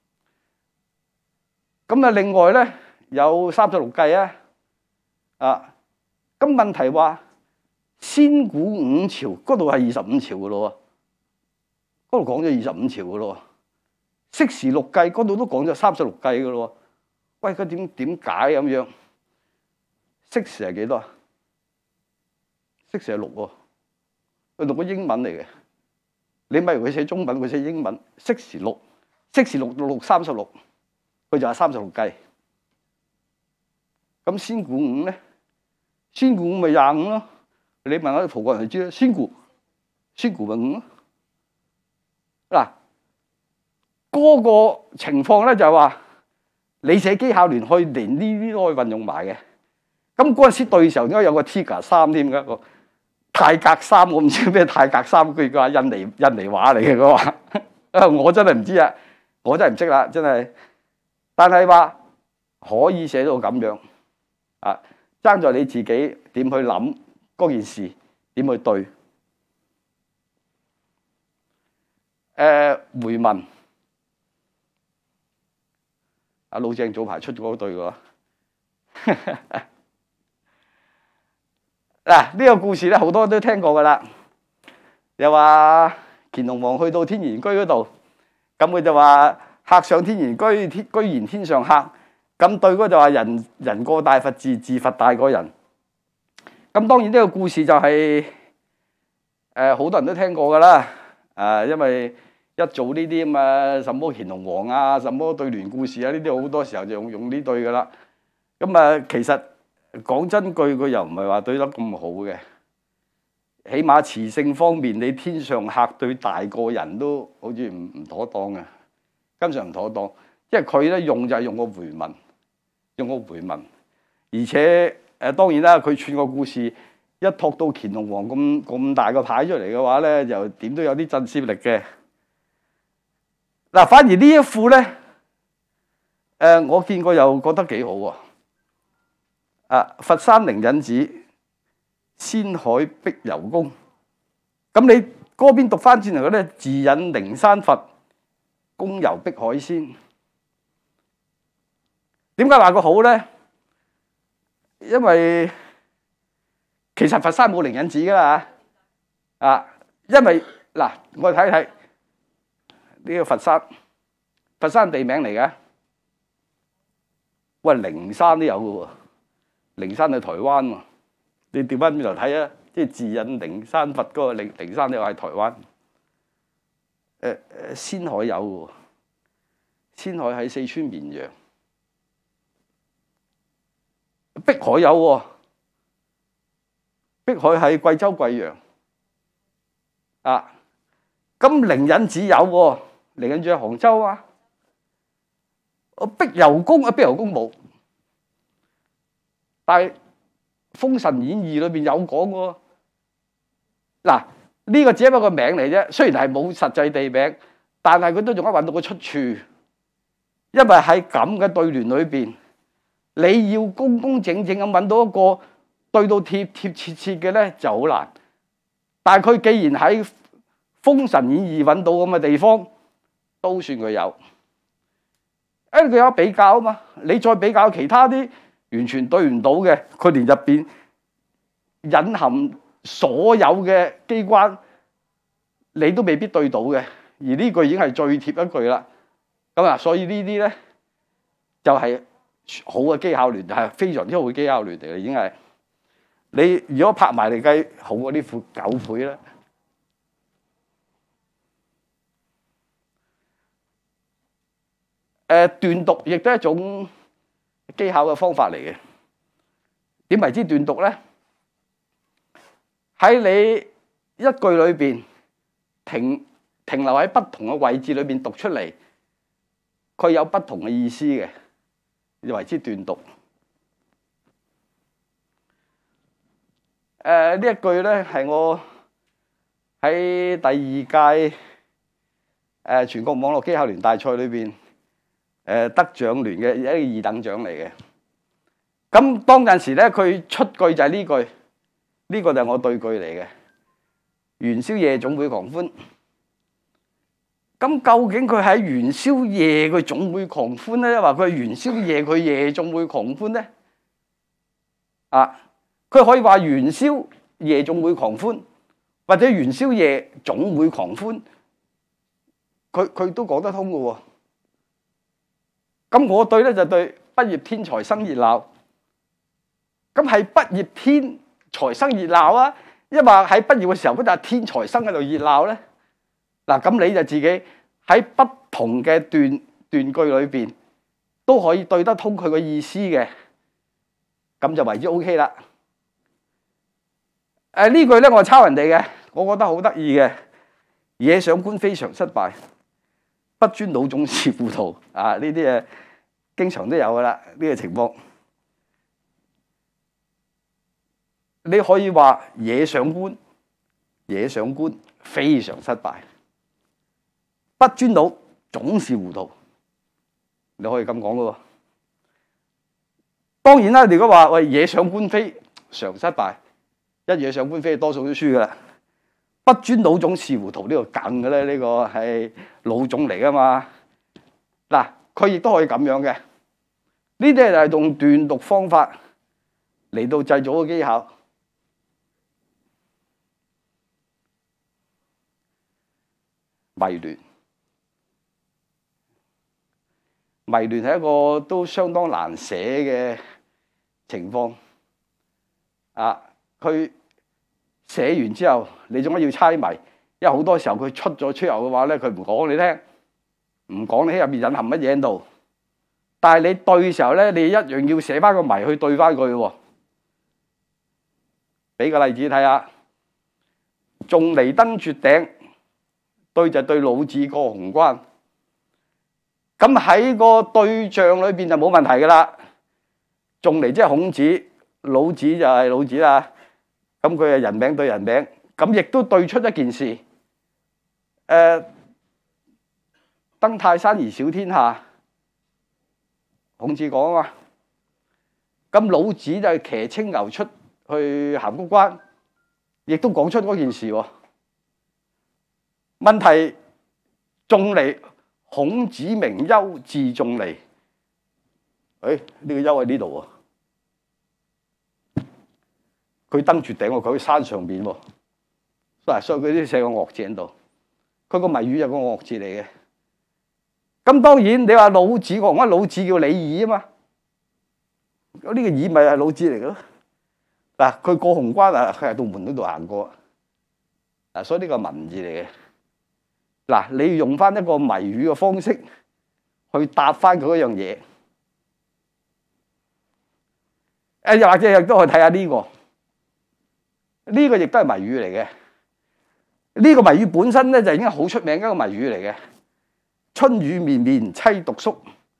咁啊，另外咧有三十六計啊，啊咁問題話千古五朝嗰度係二十五朝嘅咯喎。嗰度講咗二十五朝嘅咯，昔時六計嗰度都講咗三十六計嘅咯。喂，佢點點解咁樣？昔時係幾多啊？昔時係六喎，佢讀個英文嚟嘅。你咪以為佢寫中文，佢寫英文。昔時六，昔時六六六三十六，佢就係三十六計。咁千古五咧？千古五咪廿五咯。你問下啲葡國人就知啦。千古，千古咪五咯。嗱，嗰個情況咧就係話，你寫機巧聯可以連呢啲都可以運用埋嘅。咁嗰陣時對嘅時候應該有個 Tiger 三添嘅，個泰格三，我唔知咩泰格三，佢話印尼印尼話嚟嘅，佢話，我真係唔知啊，我真係唔識啦，真係。但係話可以寫到咁樣啊，爭在你自己點去諗嗰件事，點去對。誒、呃、回文，阿老鄭早排出咗嗰對嘅喎。嗱，呢個故事咧好多都聽過㗎啦。又話乾隆王去到天然居嗰度，咁佢就話客上天然居，天居然天上客。咁對嗰就話人人過大佛寺，寺佛大過人。咁當然呢個故事就係誒好多人都聽過㗎啦。誒、呃，因為一做呢啲咁啊，什麼乾隆王啊，什麼對聯故事啊，呢啲好多時候就用用呢對噶啦。咁啊，其實講真句，佢又唔係話對得咁好嘅。起碼詞性方面，你天上客對大個人都好似唔唔妥當嘅，根本上唔妥當。即係佢咧用就係用個回文，用個回文。而且誒當然啦，佢串個故事一托到乾隆王咁咁大個牌出嚟嘅話咧，就點都有啲震懾力嘅。嗱，反而呢一副咧，誒，我見過又覺得幾好喎。 啊，佛山靈隱寺，仙海碧游宮。咁你嗰邊讀翻轉嚟嘅咧，自隱靈山佛，宮遊碧海仙。點解話佢好咧？因為其實佛山冇靈隱寺噶啦啊，因為嗱，我哋睇睇呢個佛山，佛山地名嚟嘅。喂，靈山都有嘅喎，靈山喺台灣喎。你調翻邊度睇啊？即係自隱靈山佛嗰個靈靈山，你話係台灣。誒誒，仙海有喎，仙海喺四川綿陽。碧海有喎，碧海喺貴州貴陽。啊，咁靈隱寺有喎，靈隱寺喺杭州啊。我碧游宮啊，碧游宮冇，但係《封神演義》裏邊有講喎。嗱，呢個只係一個名嚟啫，雖然係冇實際地名，但係佢都仲可以揾到個出處，因為喺咁嘅對聯裏邊，你要公公正正咁揾到一個對到貼貼切切嘅咧就好難。但係佢既然喺《封神演義》揾到咁嘅地方，都算佢有。誒，佢有比較啊嘛，你再比較其他啲完全對唔到嘅，佢連入邊隱含所有嘅機關，你都未必對到嘅。而呢句已經係最貼一句啦。咁啊，所以呢啲咧就係好嘅機巧聯，係非常之好嘅機巧聯嚟嘅，已經係。你如果拍埋嚟計，好過呢副九倍啦。誒，斷讀亦都係一種技巧嘅方法嚟嘅。點為之斷讀咧？喺你一句裏邊停停留喺不同嘅位置裏邊讀出嚟，佢有不同嘅意思嘅，就為之斷讀。誒，呢一句咧係我喺第二屆誒全國網絡機巧聯大賽裏邊。誒得獎聯嘅一個二等獎嚟嘅，咁當陣時咧，佢出句就係呢句，呢個就係我對句嚟嘅。元宵夜總會狂歡，咁究竟佢喺元宵夜佢總會狂歡咧，話佢元宵夜佢夜總會狂歡咧？啊，佢可以話元宵夜總會狂歡，或者元宵夜總會狂歡，佢佢都講得通嘅喎。咁我對咧就對畢業天才生熱鬧，咁係畢業天才生熱鬧啊，因為喺畢業嘅時候嗰陣天才生喺度熱鬧咧。嗱，咁你就自己喺不同嘅段段句裏邊都可以對得通佢個意思嘅，咁就為之 O K 啦。誒呢句咧我係抄人哋嘅，我覺得好得意嘅。惹上官非常失敗，不尊老總是糊塗啊！呢啲誒經常都有噶啦，呢個情況。你可以話惹上官，惹上官非常失敗，不尊老總是糊塗。你可以咁講噶喎。當然啦，如果話喂惹上官非常失敗，一惹上官非多數都輸噶啦。不尊老總是糊塗呢個梗嘅咧，呢個係老總嚟噶嘛。嗱，佢亦都可以咁樣嘅。呢啲就係用斷讀方法嚟到製造個技巧。迷亂，迷亂係一個都相當難寫嘅情況。啊，佢寫完之後，你做乜要猜謎？因為好多時候佢出咗出遊嘅話咧，佢唔講你聽，唔講你喺入面隱含乜嘢喺度。但係你對嘅時候咧，你一樣要寫翻個謎去對翻佢喎。俾個例子睇下，仲離登絕頂，對就對老子過紅關。咁喺個對象裏邊就冇問題噶啦。仲離即係孔子，老子就係老子啦。咁佢係人名對人名，咁亦都對出一件事。誒、呃，登泰山而小天下，孔子講啊嘛。 咁老子就係騎青牛出去函谷關，亦都講出嗰件事喎。問題仲嚟，孔子名丘，字仲尼。誒，呢個丘喺呢度喎，佢登絕頂喎，佢喺山上邊喎。嗱，所以佢啲寫個樂字喺度，佢個謎語有個樂字嚟嘅。咁當然你話老子講乜？老子叫李耳啊嘛，咁呢個耳咪係老子嚟嘅咯。嗱，佢過紅關啊，佢係到門嗰度行過。嗱，所以呢個文字嚟嘅。嗱，你要用翻一個謎語嘅方式去答翻佢嗰樣嘢。誒，又或者亦都可以睇下呢個，呢個亦都係謎語嚟嘅。呢個謎語本身咧就已經好出名嘅一個謎語嚟嘅。春雨綿綿，悽獨宿。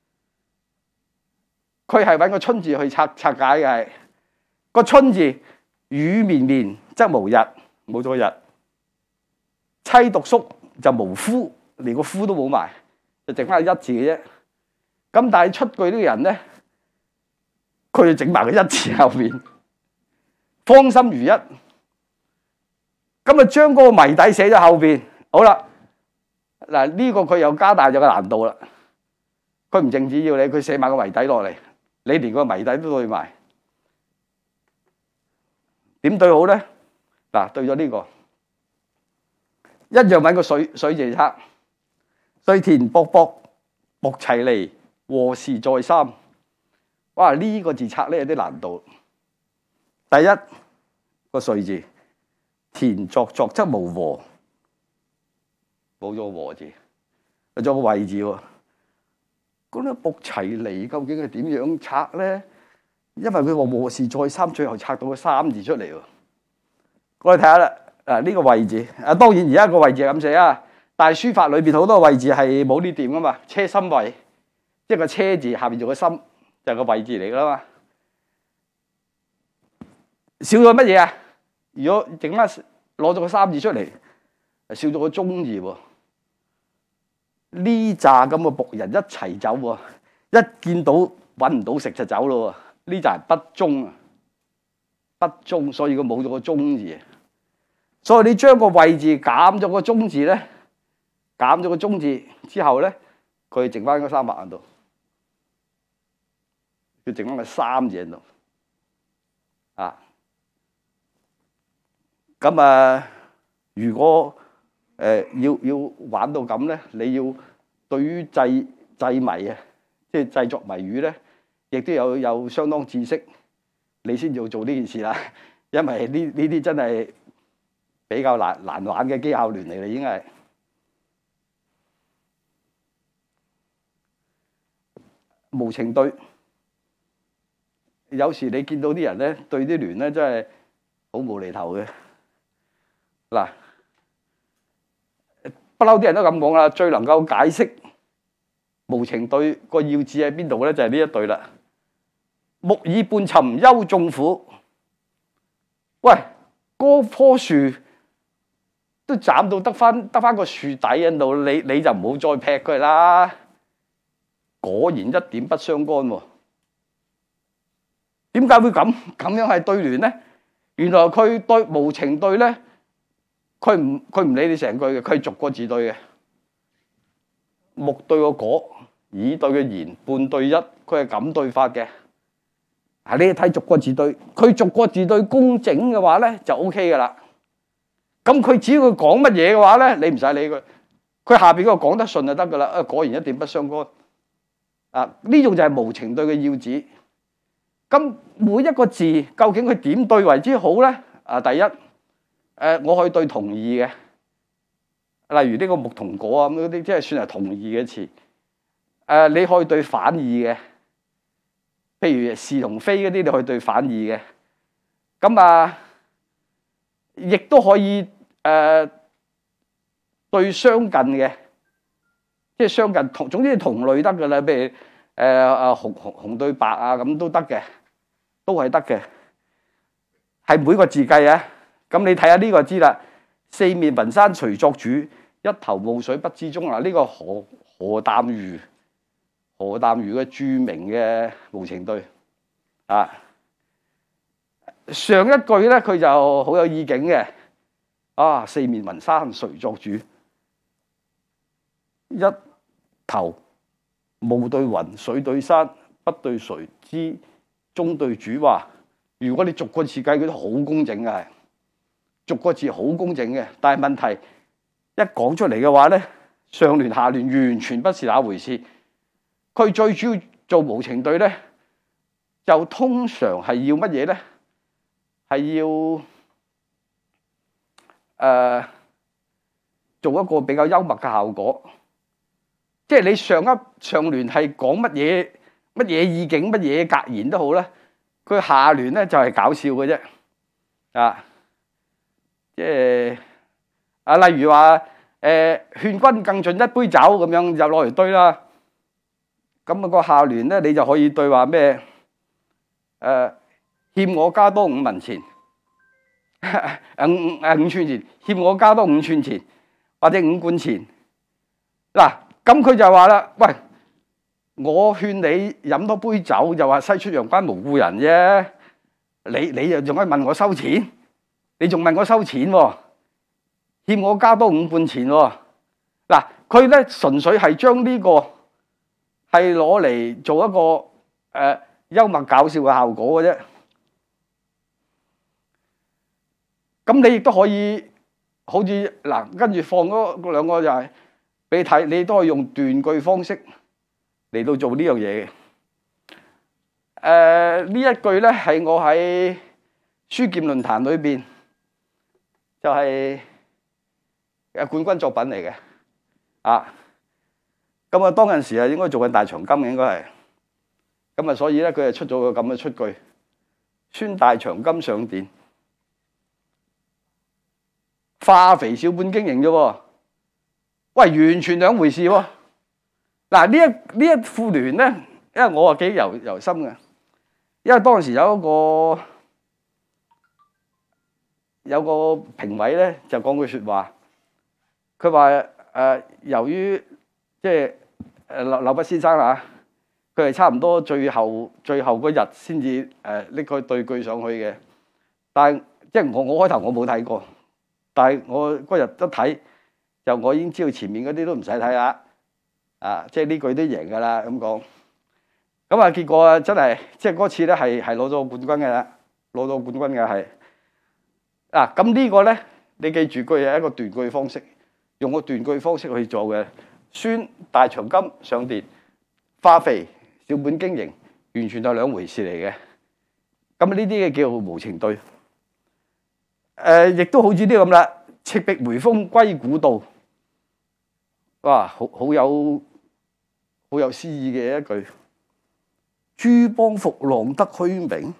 佢係揾個春字去拆拆解嘅，係個春字，雨綿綿則無日，冇咗日。悽獨宿就無夫，連個夫都冇埋，就剩翻一字嘅啫。咁但係出句呢個人咧，佢就整埋個一字後邊，芳心如一。咁啊，將嗰個謎底寫咗後邊。好啦，嗱呢個佢又加大咗個難度啦。佢唔淨止要你，佢寫埋個謎底落嚟，你連個謎底都對埋。點對好咧？嗱，對咗呢個，一樣揾個水水字測。水田卜卜，卜齊離，和氏在三。哇！呢個字測咧有啲難度。第一個水字。田作作則無和，冇咗個和字，有咗個位字喎。咁咧卜齊離究竟係點樣拆咧？因為佢話和氏在三，最後拆到個三字出嚟喎。我哋睇下啦，嗱呢個位字，啊當然而家個位字係咁寫啊，但係書法裏邊好多位字係冇呢點噶嘛，車心位，即係個車字下邊做個心，就係個位字嚟噶啦嘛。少咗乜嘢啊？如果整翻攞咗個三字出嚟，少咗個中字喎。呢扎咁嘅僕人一齊走喎，一見到揾唔到食就走咯喎。呢扎係不忠啊，不忠，所以佢冇咗個中字。所以你將個位字減咗個中字咧，減咗個中字之後咧，佢剩翻個三畫喺度，佢剩翻個三字喺度啊。咁啊，如果誒、呃、要要玩到咁咧，你要對於製製謎啊，即係製作謎語咧，亦都有有相當知識，你先要做呢件事啦。因為呢呢啲真係比較難難玩嘅機械聯嚟啦，已經係無情對。有時你見到啲人咧對啲聯咧，真係好無厘頭嘅。嗱，不嬲啲人都咁講啦，最能夠解釋無情對個要旨喺邊度咧，就係呢一對啦。木已半沉幽眾苦。喂，嗰棵樹都斬到得翻得翻個樹底喺度，你你就唔好再劈佢啦。果然一點不相干喎。點解會咁咁樣係對聯咧？原來佢對無情對咧。佢唔佢唔理你成句嘅，佢係逐個字對嘅。木對個果，耳對個言，半對一，佢係咁對法嘅。啊，你睇逐個字對，佢逐個字對工整嘅話咧就 O K 噶啦。咁佢只要佢講乜嘢嘅話咧，你唔使理佢，佢下邊嗰個講得順就得噶啦。啊，果然一點不相干。啊，呢種就係無情對嘅要旨。咁每一個字究竟佢點對為之好咧？啊，第一。誒，我可以對同義嘅，例如呢個木同果啊咁嗰啲，即係算係同義嘅詞。誒，你可以對反義嘅，譬如是同非嗰啲，你可以對反義嘅。咁啊，亦都可以誒對相近嘅，即係相近同，總之係同類得㗎啦。譬如誒誒紅紅紅對白啊，咁都得嘅，都係得嘅，係每個字計啊。咁你睇下呢個知啦，四面雲山誰作主？一頭霧水不知終。嗱，呢個何何淡如何淡如嘅著名嘅無情對啊。 上一句咧，佢就好有意境嘅。啊，四面雲山誰作主？一頭霧對雲，水對山，北對誰知？中對主話。如果你逐個字計，佢都好工整嘅，係逐個字好工整嘅。但係問題一講出嚟嘅話咧，上聯下聯完全不是那回事。佢最主要做無情對咧，就通常係要乜嘢咧？係要誒、呃、做一個比較幽默嘅效果。即係你上一上聯係講乜嘢乜嘢意境乜嘢格言都好咧，佢下聯咧就係搞笑嘅啫。啊，即係啊，例如話誒、呃、勸君更盡一杯酒咁樣就攞嚟堆啦。咁啊個下聯咧，你就可以對話咩？誒、呃、欠我加多五文錢，誒五誒五寸錢，欠我加多五寸錢，或者五貫錢。嗱，咁佢就話啦，喂，我勸你飲多杯酒，就話西出陽關無故人啫。你你又仲可以問我收錢？你仲問我收錢喎、哦？欠我加多五貫錢喎。嗱，佢咧純粹係將呢個係攞嚟做一個誒、呃、幽默搞笑嘅效果嘅啫。咁你亦都可以好似嗱，跟住放嗰兩個就係、是、俾你睇，你都可以用斷句方式嚟到做呢樣嘢嘅。誒、呃、呢一句咧係我喺書劍論壇裏邊就係、是、誒冠軍作品嚟嘅啊。咁啊當陣時啊應該做緊大長今嘅應該係，咁啊所以咧佢就出咗個咁嘅出句：孫大長今上殿，化肥小本經營啫喎。喂，完全兩回事喎。嗱，呢一呢一副聯咧，因為我啊記憶猶猶深嘅，因為當時有一個有個評委咧就講句説話，佢話誒由於即係誒劉劉筆先生啊，佢係差唔多最後最後嗰日先至誒拎個對句上去嘅，但係即係我我開頭我冇睇過，但係我嗰日一睇就我已經知道前面嗰啲都唔使睇啦，啊即係呢句都贏㗎啦咁講，咁啊結果啊真係即係嗰次咧係係攞咗個冠軍嘅啦，攞到冠軍嘅係啊，咁呢個咧你記住句係一個斷句方式，用個斷句方式去做嘅。孫大長今上殿，化肥小本經營，完全係兩回事嚟嘅。咁呢啲嘅叫無情對。誒、呃，亦都好似啲咁啦，赤壁梅風歸古道。哇，好好有好有詩意嘅一句。諸邦復浪得虛名。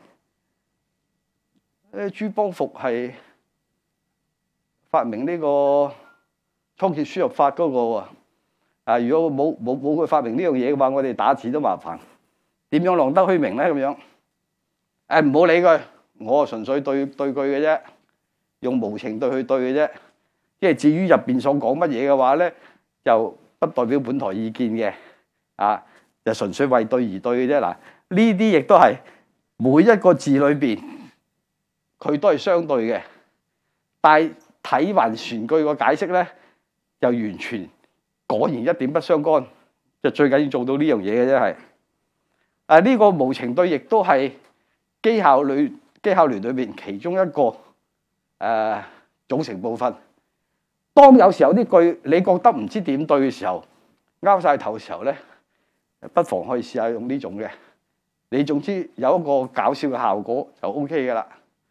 誒，諸邦復係發明呢個倉頡輸入法嗰個喎。啊！如果冇冇冇佢發明呢樣嘢嘅話，我哋打字都麻煩。點樣浪得虛名咧？咁樣誒唔好理佢，我純粹對對句嘅啫，用無情對去對嘅啫。即係至於入邊所講乜嘢嘅話咧，就不代表本台意見嘅。啊，就純粹為對而對嘅啫。嗱，呢啲亦都係每一個字裏邊，佢都係相對嘅。但係睇完全句個解釋咧，就完全。果然一點不相干，就最緊要做到呢樣嘢嘅啫係。啊，呢個無情對亦都係機效裏機效聯裏邊其中一個誒、呃、組成部分。當有時候啲句你覺得唔知點對嘅時候，拗晒頭嘅時候咧，不妨可以試下用呢種嘅。你總之有一個搞笑嘅效果就 O K 噶啦。誒、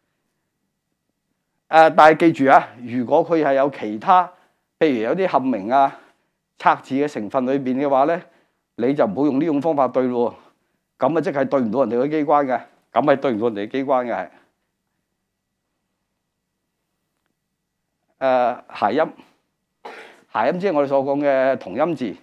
呃，但係記住啊，如果佢係有其他，譬如有啲冚名啊。拆字嘅成分裏邊嘅話咧，你就唔好用呢種方法對咯。咁啊，即係對唔到人哋嘅機關嘅，咁係對唔到人哋嘅機關嘅係。誒，諧音，諧音即係我哋所講嘅同音字。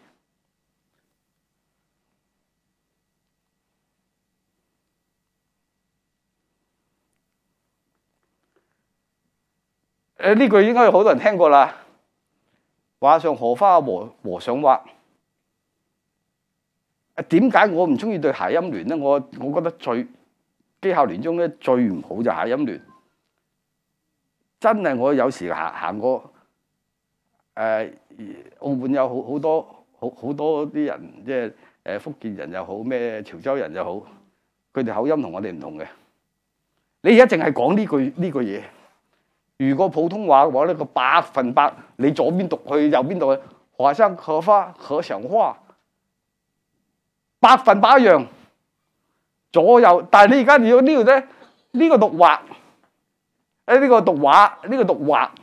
誒，呢句應該有好多人聽過啦。畫上荷花和和尚畫，點解我唔中意對諧音聯咧？我我覺得最機械聯中咧最唔好就係諧音聯。真係我有時行行過誒、呃、澳門有好好多好好多啲人，即係誒福建人又好，咩潮州人又好，佢哋口音同我哋唔同嘅。你而家淨係講呢句呢句嘢，如果普通話嘅話咧，個百分百你左邊讀去右邊讀去，華生荷花荷上花，百分百一樣左右。但係你而家要呢度咧，呢個讀畫，誒呢個讀畫，呢個讀畫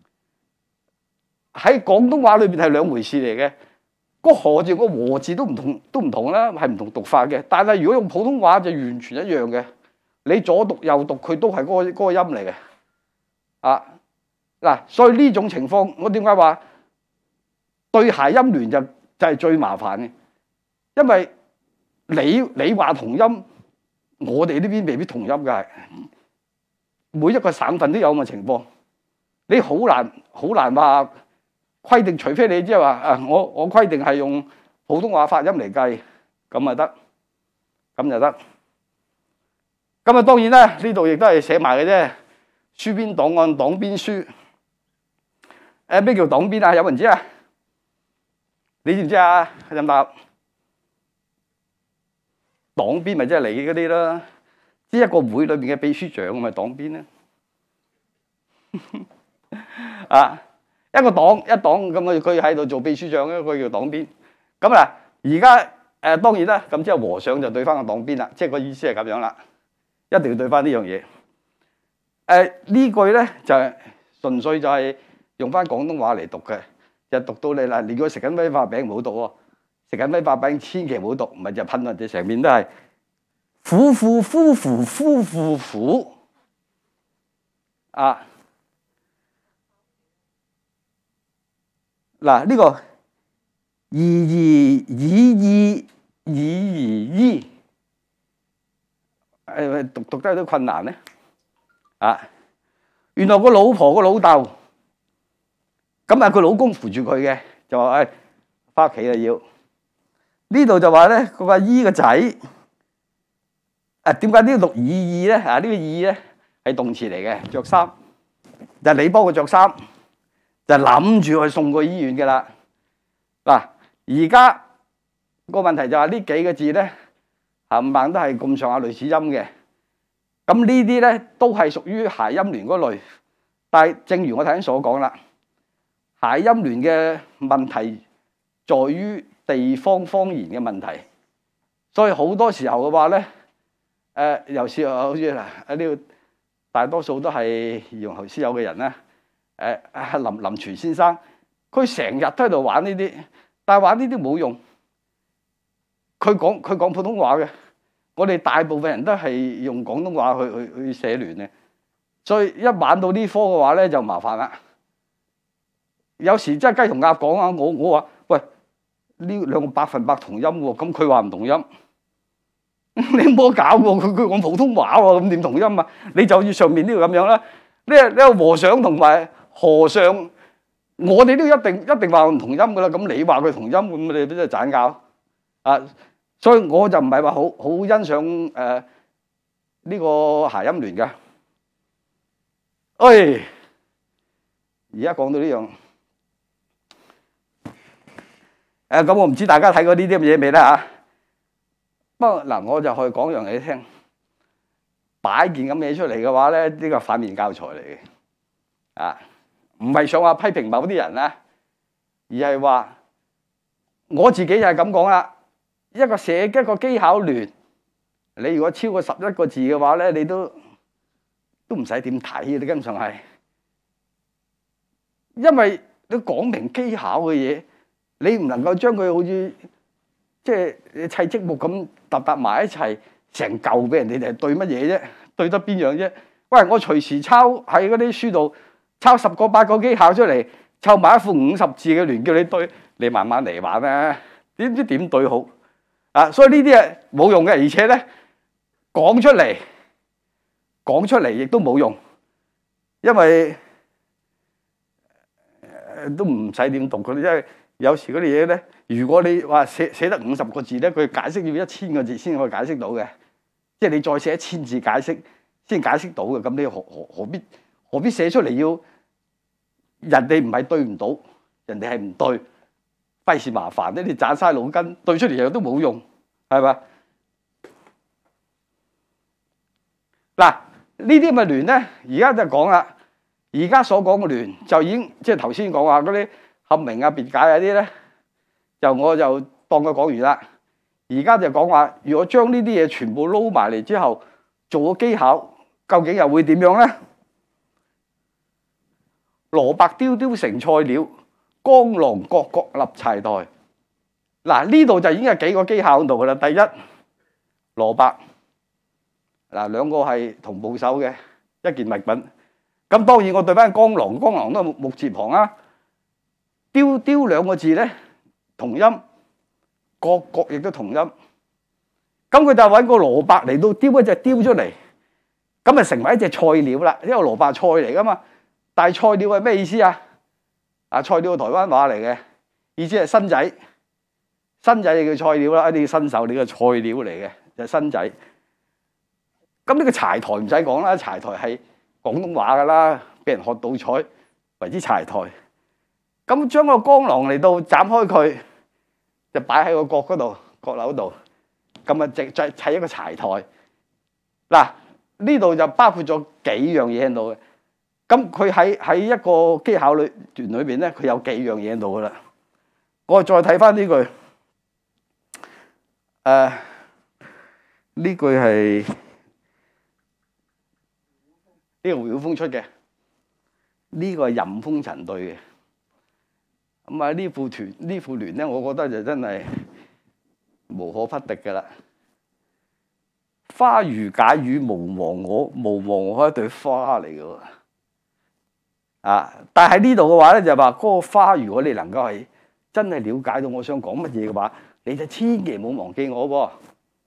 喺廣東話裏邊係兩回事嚟嘅。個河字個和字都唔同，都唔同啦，係唔同讀法嘅。但係如果用普通話就完全一樣嘅。你左讀右讀，佢都係嗰個嗰個音嚟嘅。啊嗱，所以呢種情況，我點解話對諧音聯就就係最麻煩嘅？因為你你話同音，我哋呢邊未必同音㗎。每一個省份都有咁嘅情況，你好難好難話規定，除非你即係話啊，我我規定係用普通話發音嚟計，咁啊得，咁就得。咁啊，當然啦，呢度亦都係寫埋嘅啫。書邊檔案，黨邊書。誒咩叫黨邊啊？有冇人知啊？你知唔知啊？任達，黨邊咪即係你嗰啲啦。即係一個會裏邊嘅秘書長咪黨邊咧。啊，一個黨一黨咁佢佢喺度做秘書長咧，佢叫黨邊。咁嗱，而家誒當然啦，咁之後和尚就對翻個黨邊啦，即係個意思係咁樣啦。一定要對翻呢樣嘢。誒、呃、呢句咧就係、是、純粹就係用翻廣東話嚟讀嘅，就讀到你啦。你如果食緊威化餅唔好讀喎，食緊威化餅千祈唔好讀，唔係就噴到人哋成面都係。虎虎夫婦夫婦虎啊！嗱、這、呢個二二以二以而依。誒讀讀得有啲困難咧，啊！原來個老婆個老豆，咁啊佢老公扶住佢嘅，就話誒翻屋企啦要。呢度就話咧，個阿姨個仔，誒點解呢度讀以意咧？啊呢個意咧係動詞嚟嘅，着衫，就係你幫佢着衫，就諗住去送個醫院嘅啦。嗱，而家個問題就係呢幾個字咧。冚唪唥都係咁上下類似音嘅，咁呢啲咧都係屬於諧音聯嗰類。但係正如我頭先所講啦，諧音聯嘅問題在於地方方言嘅問題，所以好多時候嘅話咧，誒、呃、尤其好似嗱喺呢度，大多數都係用頭先有嘅人啦，誒、呃、林林泉先生，佢成日都喺度玩呢啲，但係玩呢啲冇用。佢講佢講普通話嘅，我哋大部分人都係用廣東話去去去寫聯嘅，所以一玩到呢科嘅話咧就麻煩啦。有時真係雞同鴨講啊，我我話喂呢兩個百分百同音喎，咁佢話唔同音，你唔好搞喎，佢佢講普通話喎，咁點同音啊？你就好似上面呢個咁樣啦，呢呢個和尚同埋和尚，我哋都一定一定話唔同音噶啦，咁你話佢同音，咁你邊度盞搞？啊，所以我就唔係話好好欣賞誒呢、呃這個諧音聯嘅。哎，而家講到呢樣，誒、啊、咁我唔知大家睇過呢啲咁嘢未咧嚇？不過嗱，我就去講樣嘢聽，擺件咁嘢出嚟嘅話咧，呢、這個反面教材嚟嘅，啊，唔係想話批評某啲人啦，而係話我自己就係咁講啦。一個寫一個機巧聯，你如果超過十一個字嘅話咧，你都都唔使點睇，你根本上係，因為你講明機巧嘅嘢，你唔能夠將佢好似即係砌積木咁搭搭埋一齊，成嚿俾人哋，係對乜嘢啫？對得邊樣啫？喂，我隨時抄喺嗰啲書度抄十個八個機巧出嚟，湊埋一副五十字嘅聯叫你對，你慢慢嚟玩啦，點知點對好？啊，所以呢啲係冇用嘅，而且咧講出嚟講出嚟亦都冇用，因為誒、呃、都唔使點讀嘅，因為有時嗰啲嘢咧，如果你話寫寫得五十個字咧，佢解釋要一千個字先可以解釋到嘅。 即係你再寫一千字解釋先解釋到嘅，咁你何何何必何必寫出嚟要人哋唔係對唔到，人哋係唔對，費事麻煩咧，你盞嘥腦筋，對出嚟又都冇用，係嘛？嗱，呢啲咪亂咧？而家就講啦，而家所講嘅亂就已經即係頭先講話嗰啲合名啊、別解嗰啲咧，就我就當佢講完啦。而家就講話，如果將呢啲嘢全部撈埋嚟之後，做個技巧，究竟又會點樣咧？蘿蔔雕雕成菜鳥，江郎各各立柴台。嗱，呢度就已經有幾個技巧喺度噶啦。第一，蘿蔔嗱，兩個係同部首嘅一件物品。咁當然我對翻江郎，江郎都係木字旁啊。雕雕兩個字咧同音，各各亦都同音。咁佢就揾個蘿蔔嚟到雕一隻雕出嚟，咁啊成為一隻菜鳥啦。因為蘿蔔菜嚟噶嘛。但係菜鳥係咩意思啊？啊，菜鳥係台灣話嚟嘅，意思係新仔，新仔就叫菜鳥啦。一啲新手，你個菜鳥嚟嘅就係新仔。咁呢個柴台唔使講啦，柴台係廣東話噶啦，俾人學到彩為之柴台。咁將個江郎嚟到斬開佢，就擺喺個角嗰度，角落度，咁啊直再砌一個柴台。嗱，呢度就包括咗幾樣嘢喺度嘅。咁佢喺喺一個技巧裏段裏邊咧，佢有幾樣嘢喺度噶啦。我再睇翻呢句，誒、呃、呢句係呢個胡曉峰出嘅，呢、這個係任風塵對嘅。咁啊呢副團呢副聯咧，我覺得就真係無可匹敵噶啦。花如解語無忘我，無忘我係一對花嚟嘅喎。啊！但係喺呢度嘅話咧，就話嗰個花，如果你能夠係真係了解到我想講乜嘢嘅話，你就千祈唔好忘記我喎。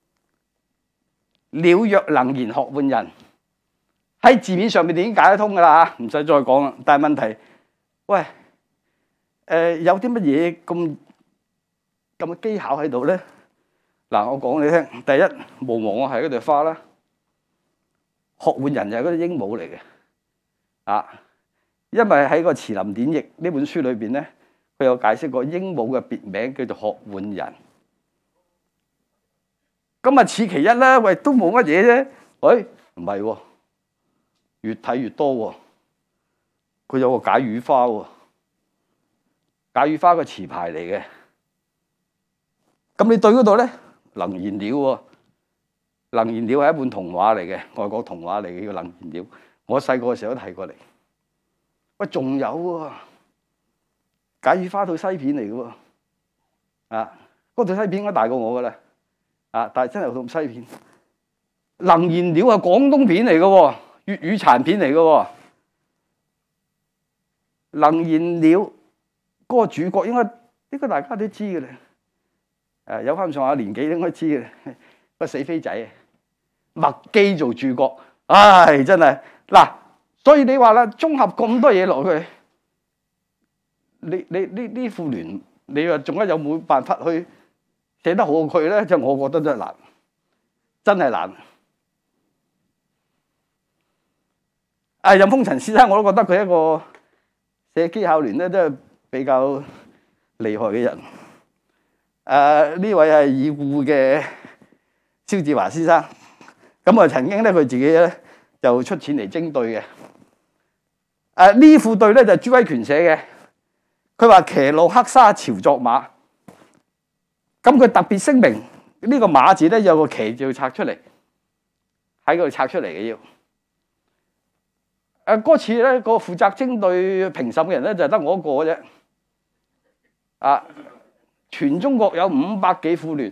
鳥若能言學換人，喺字面上面已經解得通噶啦嚇，唔使再講啦。但係問題，喂，誒、呃、有啲乜嘢咁咁嘅技巧喺度咧？嗱，我講你聽，第一，無忘我係嗰朵花啦，學換人就係嗰隻鸚鵡嚟嘅，啊！因為喺個《詞林典譯》呢本書裏邊咧，佢有解釋過鸚鵡嘅別名叫做學換人。咁啊，此其一啦。喂，都冇乜嘢啫。喂，唔係喎，越睇越多喎。佢有個解語花喎，解語花個詞牌嚟嘅。咁你對嗰度咧，能言鳥喎，能言鳥係一本童話嚟嘅，外國童話嚟嘅，叫能言鳥。我細個嘅時候都睇過嚟。喂，仲有喎，解語花套西片嚟嘅喎，啊，嗰套西片應該大過我噶啦，啊，但係真係有套西片。能言鳥係廣東片嚟嘅喎，粵語殘片嚟嘅喎。能言鳥嗰個主角應該應該大家都知嘅咧，誒有翻上下年紀應該知嘅，個死飛仔，麥基做主角，唉，真係嗱。所以你話啦，綜合咁多嘢落去，你你呢呢副聯，你話仲有冇辦法去寫得好佢咧？就我覺得真係難，真係難。啊，任風塵先生我都覺得佢一個寫技巧聯咧，都係比較厲害嘅人。誒、啊，呢位係已故嘅蕭志華先生，咁啊曾經咧佢自己咧就出錢嚟徵對嘅。誒、啊、呢副對咧就係、朱威權寫嘅，佢話騎駱黑沙朝作馬，咁佢特別聲明呢、這個馬字咧有個騎字要拆出嚟，喺嗰度拆出嚟嘅要。誒、啊、嗰次咧、那個負責徵對評審嘅人咧就係得我一個啫，啊，全中國有五百幾副聯，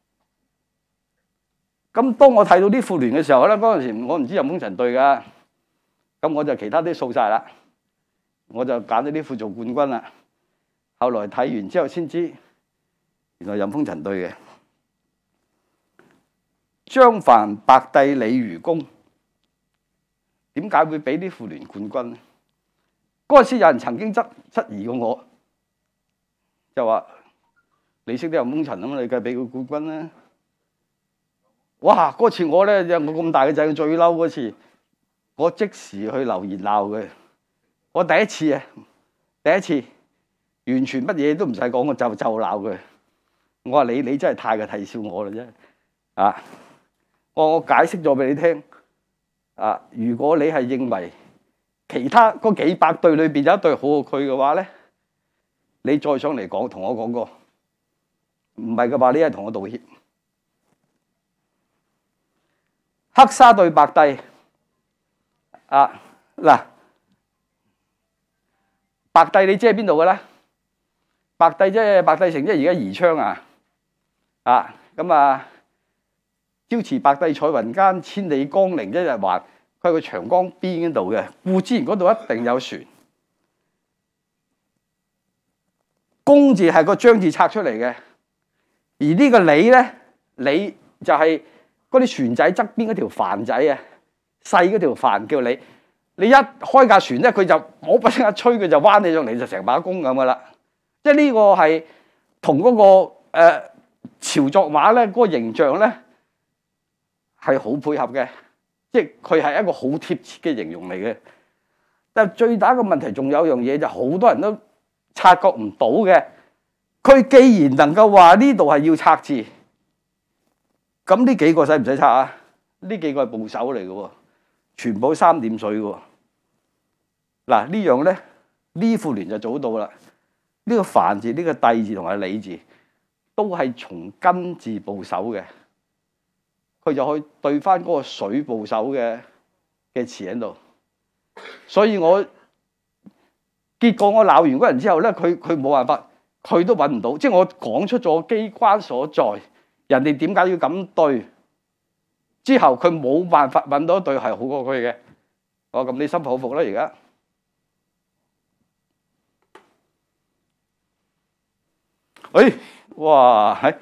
咁當我睇到呢副聯嘅時候咧，嗰陣時我唔知任風塵對㗎。咁我就其他啲掃晒啦，我就揀咗呢副做冠軍啦。後來睇完之後先知，原來任風塵對嘅。張帆白帝李愚公，點解會俾呢副聯冠軍咧？嗰陣時有人曾經質質疑過我，就話你識啲任風塵啊嘛，你梗係俾佢冠軍啦。 哇！嗰次我咧，我咁大嘅仔最嬲嗰次，我即時去留言鬧佢。我第一次啊，第一次完全乜嘢都唔使講，我就就鬧佢。我話你你真係太過睇笑我啦啫！啊，我我解釋咗俾你聽。啊，如果你係認為其他嗰幾百對裏邊有一對好過佢嘅話咧，你再上嚟講，同我講過，唔係嘅話，你係同我道歉。黑沙對白帝啊，嗱，白帝你知喺邊度嘅咧？白帝即係白帝城，即係而家宜昌啊！啊，咁啊，朝辭白帝彩雲間，千里江陵一日還。佢喺個長江邊嗰度嘅，故之然嗰度一定有船。公字係個張字拆出嚟嘅，而呢個李咧，李就係嗰啲船仔側邊嗰條帆仔啊，細嗰條帆叫李。你一開架船咧，佢就我不聲一吹，佢就彎起上嚟，就成把弓咁噶啦。即係呢個係同嗰個誒、呃、潮作馬咧嗰個形象咧係好配合嘅。即係佢係一個好貼切嘅形容嚟嘅，但係最大嘅問題仲有樣嘢，就好多人都察覺唔到嘅。佢既然能夠話呢度係要拆字，咁呢幾個使唔使拆啊？呢幾個係部首嚟嘅喎，全部三點水嘅喎。嗱，呢樣咧，呢副聯就做到啦。呢個凡字、呢個帝字同埋李字都係從根字部首嘅。佢就可以對翻嗰個水部首嘅嘅詞喺度，所以我結果我鬧完嗰人之後咧，佢佢冇辦法，佢都揾唔到，即係我講出咗機關所在，人哋點解要咁對？之後佢冇辦法揾到一對係好過佢嘅。我咁你心口服啦，而家。誒、哎，哇，係。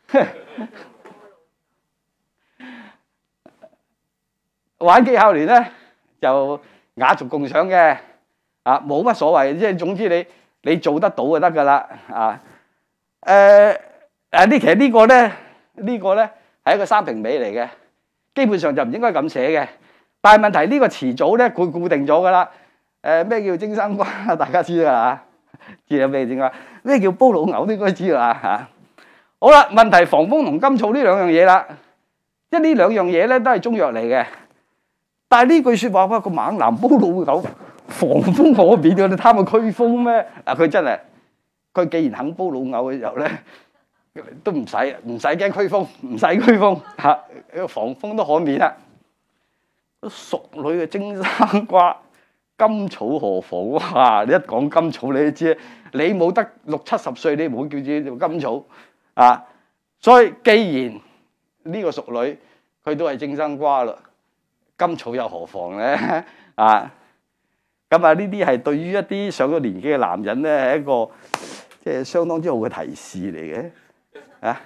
玩技巧聯咧就雅俗共賞嘅，啊冇乜所謂，即係總之你你做得到就得噶啦，啊誒誒呢其實呢個咧呢個咧係一個三平尾嚟嘅，基本上就唔應該咁寫嘅。但係問題呢個詞組咧佢固定咗噶啦，誒咩叫蒸生瓜大家知噶啦，知有咩點解？咩叫煲老牛都應該知啦嚇。好啦，問題防風同甘草呢兩樣嘢啦，即係呢兩樣嘢咧都係中藥嚟嘅。但係呢句説話哇，個猛男煲老牛，防風嗰邊嘅，你貪佢驅風咩？啊，佢真係，佢既然肯煲老牛嘅時候咧，都唔使唔使驚驅風，唔使驅風嚇，防風都可免啦。淑女嘅蒸生瓜，甘草何妨？哇！你一講甘草，你都知，你冇得六七十歲，你唔會叫自己做甘草啊。所以既然呢個淑女佢都係蒸生瓜啦。甘草又何妨咧？啊，咁啊呢啲係對於一啲上咗年紀嘅男人咧，係一個即係相當之好嘅提示嚟嘅。啊，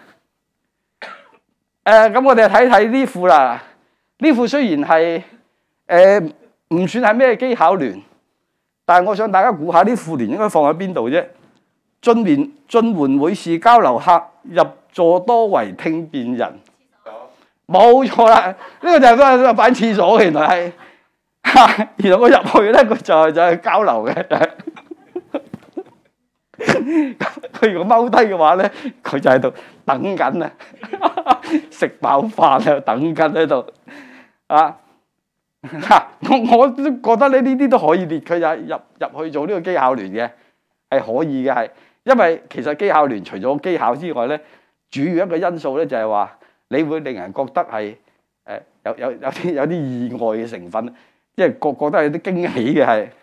誒咁我哋睇睇呢副啦。呢副雖然係誒唔算係咩機巧聯，但係我想大家估下呢副聯應該放喺邊度啫？進聯進門會是交流客，入座多為聽辨人。冇錯啦，呢、這個就係嗰擺廁所，原來係，原來我入去咧，佢就係就係交流嘅。佢如果踎低嘅話咧，佢就喺度等緊啊，食飽飯啊，等緊喺度啊。嗱，我我都覺得咧，呢啲都可以列佢入入入去做呢個機巧聯嘅，係可以嘅，係，因為其實機巧聯除咗機巧之外咧，主要一個因素咧就係話。你會令人覺得係誒有有有啲有啲意外嘅成分，即係覺覺得有啲驚喜嘅係。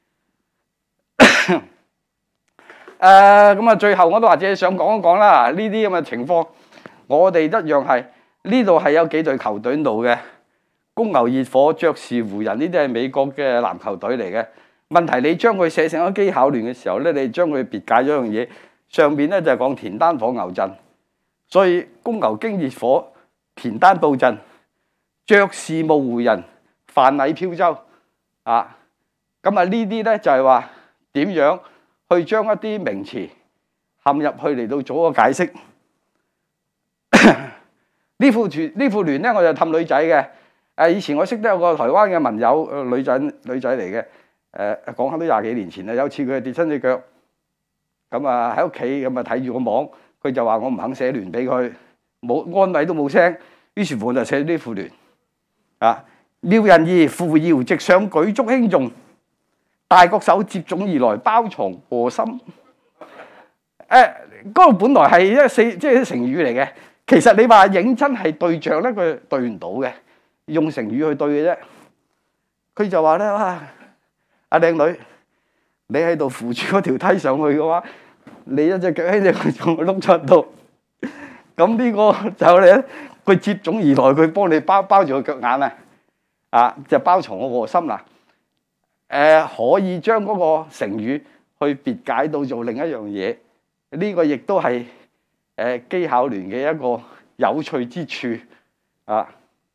誒咁啊，最後我都或者想講一講啦，呢啲咁嘅情況，我哋一樣係呢度係有幾隊球隊度嘅，公牛、熱火、爵士、湖人呢啲係美國嘅籃球隊嚟嘅。問題你將佢寫成咗機巧聯嘅時候咧，你將佢別解咗樣嘢，上邊咧就係講田單火牛陣。所以公牛經熱火，田單布陣，爵士冒湖人，范蠡飄舟啊！咁啊呢啲咧就係話點樣去將一啲名詞陷入去嚟到做一個解釋。呢呢副團呢副聯咧，我就氹女仔嘅。誒，以前我識得有個台灣嘅文友，女仔女仔嚟嘅。誒，講下都廿幾年前啦。有次佢跌親隻腳，咁啊喺屋企咁啊睇住個網，佢就話我唔肯寫聯俾佢，冇安慰都冇聲。於是乎我就寫呢副聯啊，妙人兒扶搖直上舉足輕重，大國手接踵而來包藏禍心。誒，嗰度本來係一四即係啲成語嚟嘅，其實你話認真係對象咧，佢對唔到嘅，用成語去對嘅啫。佢就話咧，哇！阿靚女，你喺度扶住嗰條梯上去嘅話，你一隻腳喺隻仲碌出到，咁呢個就咧，佢接踵而來，佢幫你包包住個腳眼啊，啊，就包藏個禍心啦。誒，可以將嗰個成語去別解到做另一樣嘢，呢個亦都係誒機巧聯嘅一個有趣之處啊。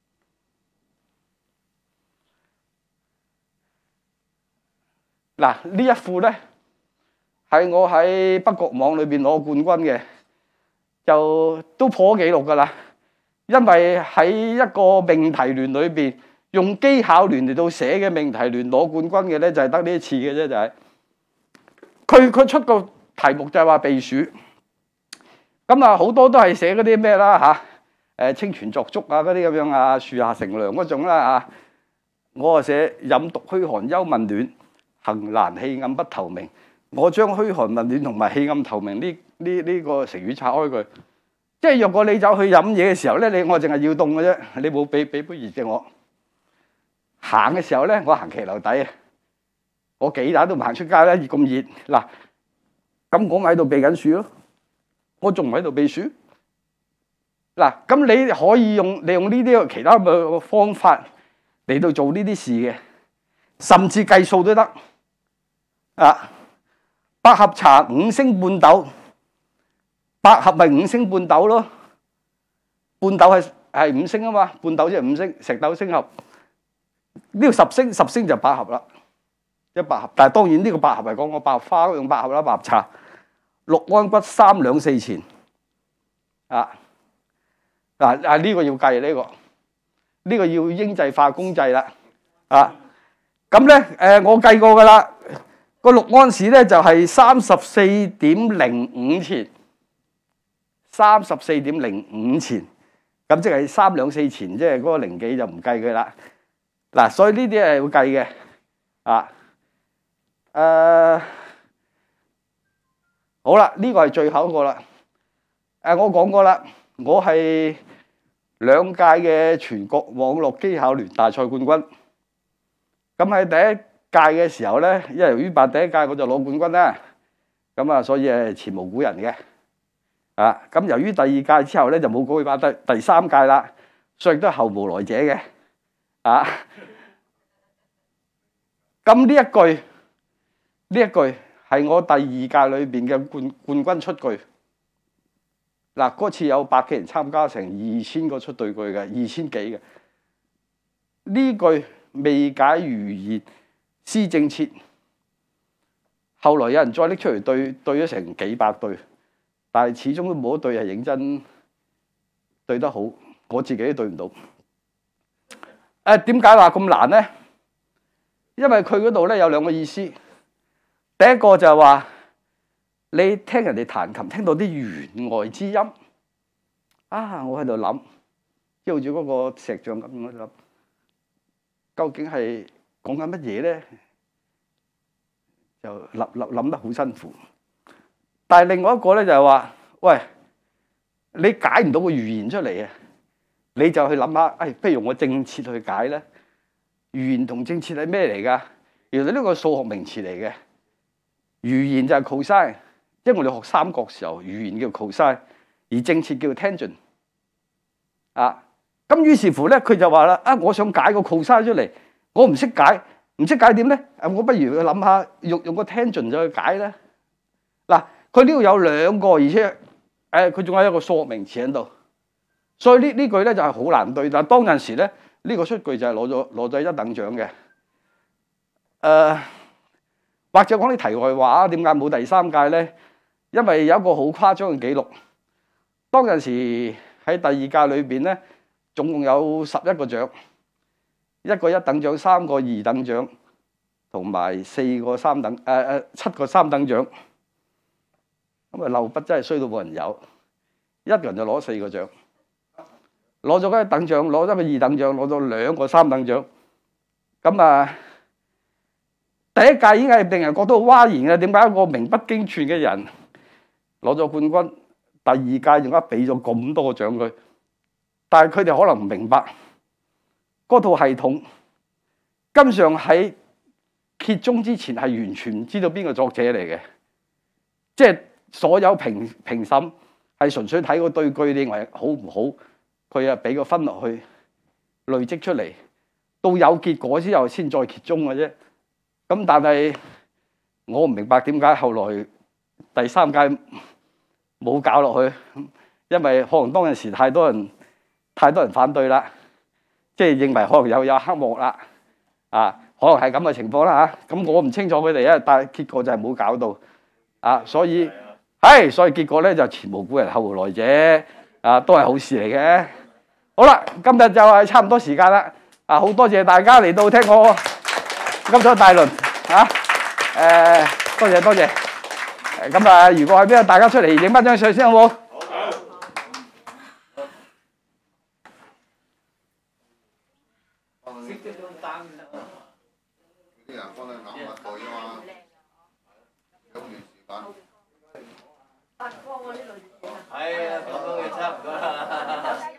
嗱，呢一副咧係我喺北角網裏邊攞冠軍嘅，就都破紀錄㗎啦。因為喺一個命題聯裏邊，用機巧聯嚟到寫嘅命題聯攞冠軍嘅咧，就係得呢一次嘅啫，就係佢佢出個題目就係話避暑。咁啊，好多都係寫嗰啲咩啦嚇，誒清泉作竹啊嗰啲咁樣啊，樹下乘涼嗰種啦嚇。我啊寫飲獨虛寒幽問暖，行難氣暗不透明。我將虛寒問暖同埋氣暗透明呢呢呢個成語拆開佢，即係若果你走去飲嘢嘅時候咧，你我淨係要凍嘅啫，你冇俾俾杯熱嘅我。行嘅時候咧，我行騎樓底啊，我幾打都唔行出街啦，熱咁熱嗱，咁我咪喺度避緊暑咯，我仲唔喺度避暑嗱？咁你可以用利用呢啲其他嘅方法嚟到做呢啲事嘅，甚至計數都得啊！百合茶五升半斗，百合咪五升半斗咯，半斗係係五升啊嘛，半斗即係五升，石斗升合。呢個十升，十升就百合啦，一百合。但係當然呢個百合係講個百合花用百合啦，百合茶六安骨三兩四錢啊！嗱啊呢個要計呢個，呢個要英制化公制啦啊！咁咧誒，我計過噶啦，個六安士咧就係三十四點零五錢，三十四點零五錢，咁即係三兩四錢，即係嗰個零幾就唔計佢啦。嗱，所以呢啲係要計嘅，啊，誒、呃，好啦，呢、這個係最後一個啦。誒、呃，我講過啦，我係兩屆嘅全國網絡機巧聯大賽冠軍。咁喺第一屆嘅時候咧，因為由於辦第一屆我就攞冠軍啦，咁啊，所以係前無古人嘅。啊，咁由於第二屆之後咧就冇舉辦第第三屆啦，所以都係後無來者嘅。啊！咁呢一句，呢一句係我第二屆裏邊嘅冠冠軍出句。嗱，嗰次有百幾人參加，成二千個出對句嘅，二千幾嘅。呢句未解如言思正切，後來有人再拎出嚟對，對咗成幾百對，但係始終都冇一對係認真對得好，我自己都對唔到。誒，點解話咁難咧？因為佢嗰度咧有兩個意思。第一個就係話你聽人哋彈琴，聽到啲弦外之音啊！我喺度諗，即係好似嗰個石像咁，我喺度諗，究竟係講緊乜嘢咧？就諗諗諗得好辛苦。但係另外一個咧就係話，喂，你解唔到個語言出嚟啊！你就去諗下，誒，不如我正切去解咧。語言同正切係咩嚟㗎？原來呢個數學名詞嚟嘅。語言就係 cosine， 即係我哋學三角時候，語言叫 cosine， 而正切叫 tangent。啊，咁於是乎咧，佢就話啦，啊，我想解個 cosine 出嚟，我唔識解，唔識解點咧？誒，我不如去諗下，用用個 tangent 就去解咧。嗱，佢呢度有兩個，而且誒，佢仲有一個數學名詞喺度。所以呢呢句咧就係好難對，但係當陣時咧呢個出句就係攞咗攞咗一等獎嘅。誒、呃，或者講啲題外話啊，點解冇第三屆咧？因為有一個好誇張嘅記錄，當陣時喺第二屆裏邊咧，總共有十一個獎，一個一等獎，三個二等獎，同埋四個三等誒誒、呃、七個三等獎。咁啊，漏筆真係衰到冇人有，一個人就攞四個獎，攞咗嗰一等獎，攞咗個二等獎，攞咗兩個三等獎。咁啊，第一屆已經係令人覺得好嘩然嘅，點解一個名不經傳嘅人攞咗冠軍？第二屆仲加俾咗咁多個獎佢，但係佢哋可能唔明白嗰套系統，根本上喺揭盅之前係完全唔知道邊個作者嚟嘅，即係所有評評審係純粹睇嗰對句，你認為好唔好，佢啊俾個分落去累積出嚟，到有結果之後先再揭盅嘅啫。咁但係我唔明白點解後來第三屆冇搞落去，因為可能當陣時太多人太多人反對啦，即係認為可能又有黑幕啦，啊，可能係咁嘅情況啦嚇。咁我唔清楚佢哋啊，但係結果就係冇搞到啊，所以係，所以結果咧就前無古人後無來者啊，都係好事嚟嘅。好啦，今日就係差唔多時間啦，啊，好多謝大家嚟到聽我今早大論嚇，誒，多謝多謝。咁啊，如果係邊大家出嚟影翻張相先好冇？好。識得都單㗎。啲人幫你攬密袋啊嘛，有段時間。發光嗰啲類似啊。係啊，講到嘢差唔多啦。